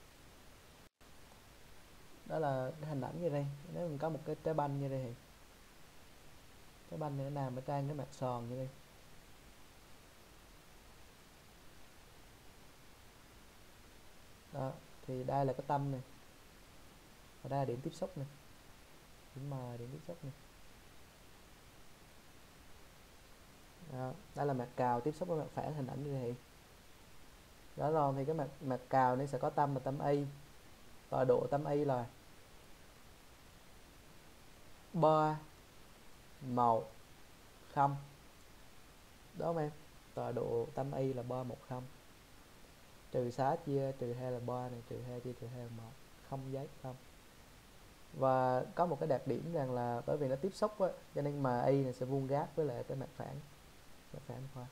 Đó là cái hình ảnh như đây. Nếu mình có một cái trái banh như đây thì cái banh này nó nằm ở trên cái mặt sòn như đây. Đó, thì đây là cái tâm này. Và đây là điểm tiếp xúc này. Điểm M, điểm tiếp xúc này. Đó, đây là mặt cào tiếp xúc với mặt phẳng hình ảnh như thế. Đó rồi thì cái mặt mặt cào này sẽ có tâm là tâm A. Tọa độ tâm A là ba một không. Đó không em? Tọa độ tâm A là ba một không. Trừ sáu chia trừ hai là ba này, trừ hai chia trừ hai là một. Không giấy không. Và có một cái đặc điểm rằng là bởi vì nó tiếp xúc á, cho nên mà A này sẽ vuông gáp với lại cái mặt phẳng. Mặt phẳng alpha.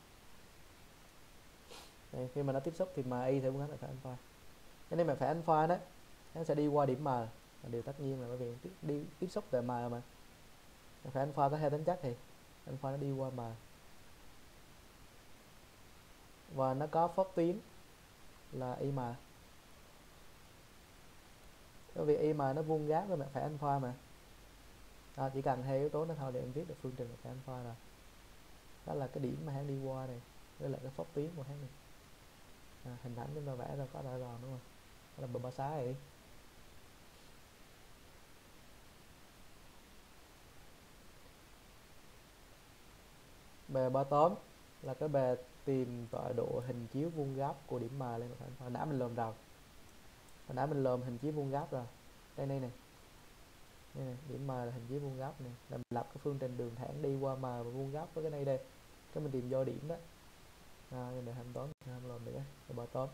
Đây, khi mà nó tiếp xúc thì mà A sẽ vuông gáp mặt phẳng alpha. Cho nên mặt phẳng alpha đó nó sẽ đi qua điểm M. Là điều tất nhiên là bởi vì đi tiếp xúc tại M mà. Mặt phẳng alpha có hai tính chất thì alpha nó đi qua M. Và nó có phốt tuyến là i em. Bởi vì i em nó vuông gáp với mặt phẳng alpha mà. Đó, chỉ cần hai yếu tố nó thôi để em viết được phương trình mặt phẳng alpha rồi. Đó là cái điểm mà hắn đi qua này với lại cái phốt tuyến của hắn này. À, hình ảnh chúng ta vẽ ra có rõ ràng đúng không? Đó là bờ ba xá này. Bề ba tóm là cái bề tìm tọa độ hình chiếu vuông gáp của điểm M lên mặt phẳng alpha. Đã mình làm rồi. Hồi nãy mình làm hình chiếu vuông gáp rồi. Đây đây này. Đây này, điểm M là hình chiếu vuông gáp này. Là mình lập cái phương trình đường thẳng đi qua M và vuông gáp với cái này đây. Cái mình tìm do điểm đó. À, nhưng mà hàm toán không làm nữa. Bề ba tóm.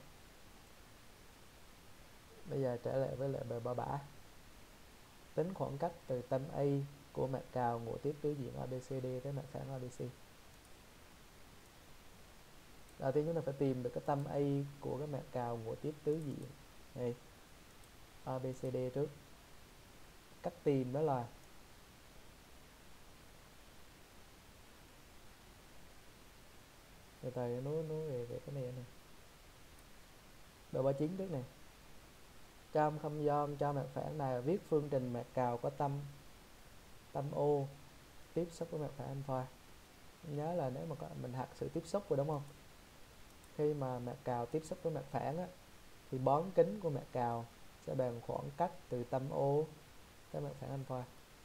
Bây giờ trở lại với lại bề ba bả. Tính khoảng cách từ tâm A của mặt cào ngộ tiếp tứ diện a bê xê đê tới mặt phẳng a bê xê. Đầu tiên chúng ta phải tìm được cái tâm A của cái mặt cào ngộ tiếp tứ diện này a bê xê đê trước. Cách tìm đó là từ từ nói nói về, về cái này này. Đồ ba chín trước này. Trong không gian cho mặt phẳng này viết phương trình mặt cào có tâm tâm O tiếp xúc với mặt phẳng alpha. Nhớ là nếu mà có, mình học sự tiếp xúc rồi đúng không? Khi mà mặt cào tiếp xúc với mặt phẳng á, thì bón kính của mặt cào sẽ bằng khoảng cách từ tâm O tới mặt phẳng alpha.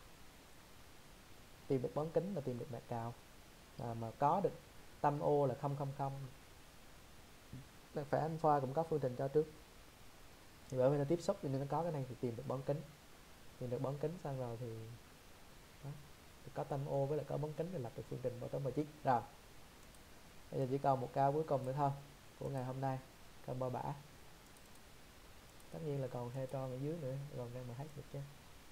Tìm được bón kính là tìm được mặt cào. À, mà có được tâm O là không không không. Mặt phẳng alpha cũng có phương trình cho trước. Thì bởi vì nó tiếp xúc nên nó có cái này thì tìm được bón kính. Tìm được bón kính xong rồi thì, đó, thì có tâm O với lại có bón kính thì lập được phương trình ba tóm ba chín. Rồi. Bây giờ chỉ còn một câu cuối cùng nữa thôi của ngày hôm nay. Câu ba bả. Tất nhiên là còn hai tròn ở dưới nữa, còn đang mà hết được chứ.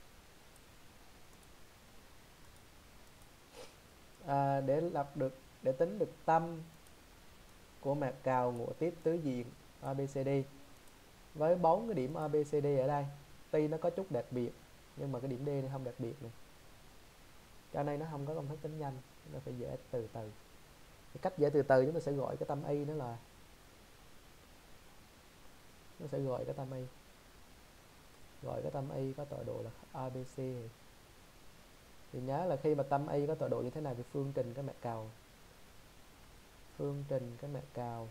À, để lập được để tính được tâm của mặt cào ngộ tiếp tứ diện a bê xê đê với bốn cái điểm a bê xê đê ở đây. Tuy nó có chút đặc biệt nhưng mà cái điểm D này không đặc biệt này. Cho nên nó không có công thức tính nhanh, nó phải dễ từ từ. Thì cách dễ từ từ chúng ta sẽ gọi cái tâm A nó là nó sẽ gọi cái tâm A. Gọi cái tâm A có tọa độ là a bê xê. Thì nhớ là khi mà tâm A có tọa độ như thế này thì phương trình cái mặt cào phương trình cái mặt cào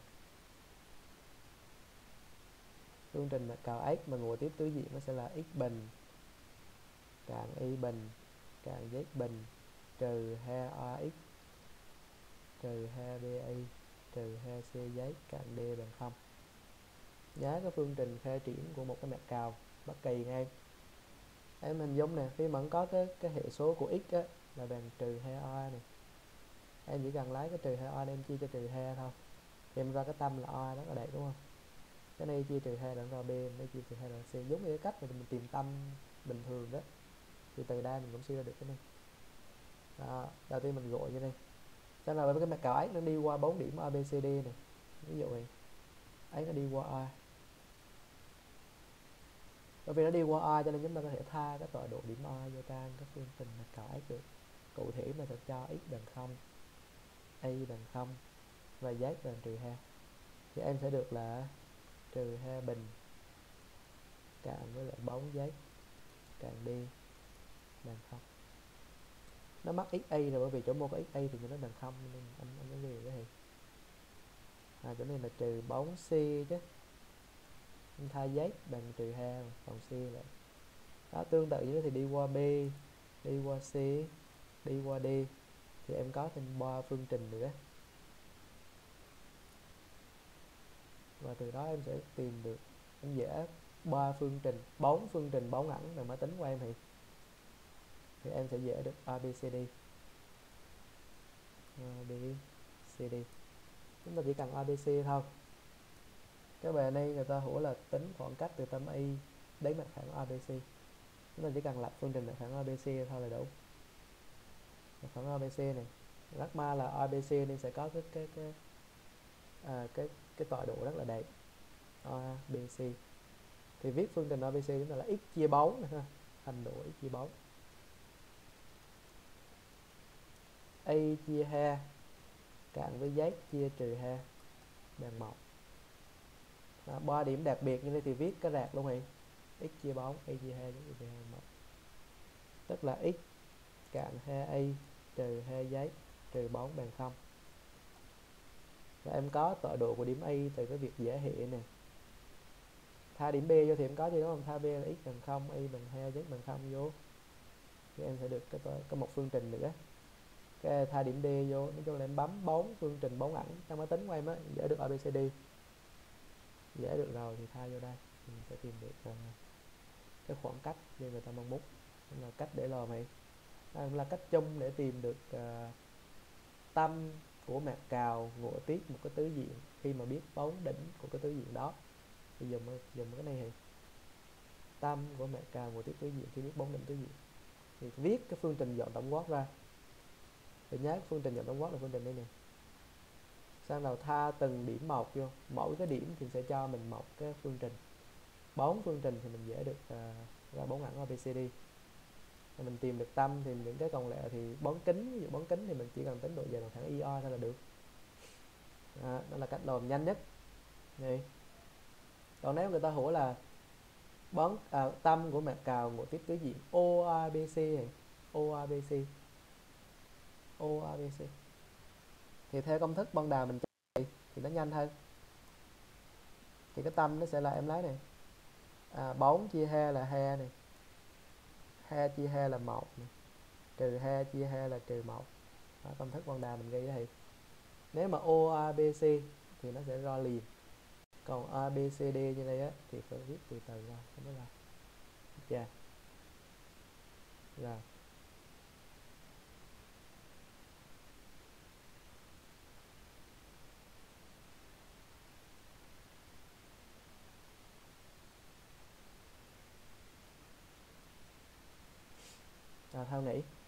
phương trình mặt cào x mà ngồi tiếp tứ diện nó sẽ là x bình càng y bình càng z bình trừ hai ax trừ hai ba trừ hai c giấy càng d bằng không. Nhớ cái phương trình khai triển của một cái mặt cào bất kỳ ngay. Em hình dung nè, khi mà có cái cái hệ số của x á, là bằng trừ hai a này. Em chỉ cần lấy cái trừ hai a em chia cho trừ hai thôi. Thì em ra cái tâm là a rất là đẹp đúng không? Cái này chia trừ hai là ra b, đây chia trừ hai là c. Giống như cái cách mà mình tìm tâm bình thường đó. Thì từ đây mình cũng suy ra được cái này. Đó, đầu tiên mình gọi như đây. Sau này cái mặt cào X nó đi qua bốn điểm A B C D này, ví dụ này X nó đi qua A, bởi vì nó đi qua A cho nên chúng ta có thể tha cái tọa độ điểm A vô trang cái phương trình mặt cào X được. Cụ thể mà sẽ cho x bằng không, a bằng không và z bằng trừ hai, thì em sẽ được là trừ hai bình cộng với lại bốn z cộng đi bằng không. Nó mắc xa rồi, bởi vì chỗ mô có xa thì nó bằng không nên anh anh mới ghi cái này. À, chỗ này là trừ bốn c chứ, anh thay z bằng trừ hai còn c lại. Đó, tương tự như thế thì đi qua b, đi qua c, đi qua d thì em có thêm ba phương trình nữa, và từ đó em sẽ tìm được, em vẽ ba phương trình, bốn phương trình bóng ẩn bằng máy tính của em thì thì em sẽ vẽ được a bê xê đê. a bê xê đê chúng ta chỉ cần a bê xê thôi. Cái bài này người ta hỏi là tính khoảng cách từ tâm y đến mặt phẳng a bê xê, chúng ta chỉ cần lập phương trình mặt phẳng a bê xê thôi là đủ. Mặt phẳng a bê xê này rất ma là a bê xê nên sẽ có cái cái cái à, cái cái tọa độ rất là đẹp, a bê xê thì viết phương trình a bê xê chúng ta là x chia bốn này ha, thành độ x chia bốn, a chia hai cộng với z chia trừ hai bằng một. À, ba điểm đặc biệt như thế thì viết cái rạc luôn này, x chia bốn, a chia hai, z chia hai bằng một, tức là x cộng hai a trừ hai z trừ bốn bằng không. Và em có tọa độ của điểm A từ cái việc vẽ hệ này. Tha điểm B vô thì em có gì đúng không? Tha B là x bằng không, A bằng hai, z bằng không vô. Thì em sẽ được cái, cái một phương trình nữa. Cái tha điểm D vô, nói chung là em bấm bốn phương trình bốn ẩn trong máy tính của em á, vẽ được a bê xê đê. Vẽ được rồi thì tha vô đây, mình sẽ tìm được uh, cái khoảng cách như người ta mong muốn. Đó là cách để làm này. Đây là cách chung để tìm được uh, tâm của mặt cào ngộ tiếp một cái tứ diện khi mà biết bốn đỉnh của cái tứ diện đó. Thì dùng dùng cái này thì tâm của mặt cào ngộ tiếp tứ diện khi biết bốn đỉnh tứ diện thì viết cái phương trình dọn tổng quát ra. Thì nhớ phương trình dọn tổng quát là phương trình đây này. Sang đầu tha từng điểm một vô, mỗi cái điểm thì sẽ cho mình một cái phương trình. Bốn phương trình thì mình vẽ được uh, ra bốn ẩn a bê xê đê. Mình tìm được tâm thì những cái còn lại thì bóng kính, ví dụ bóng kính thì mình chỉ cần tính độ dài bằng thẳng i o thôi là được. À, đó là cách làm nhanh nhất này. Còn nếu người ta hỏi là bóng à, tâm của mặt cào ngộ tiếp tứ diện o a bê xê này, o a bê xê, o a bê xê thì theo công thức ban đầu mình chạy thì nó nhanh hơn. Thì cái tâm nó sẽ là em lấy này, à, bốn chia hai là hai này, hai chia hai là một này, trừ hai chia hai là trừ một. Đó, công thức ban đầu mình ghi đây. Nếu mà o a bê xê thì nó sẽ ra liền, còn a bê xê đê như đây á thì phải viết từ từ ra không có ra. Dạ. Rồi. À, thao nghĩ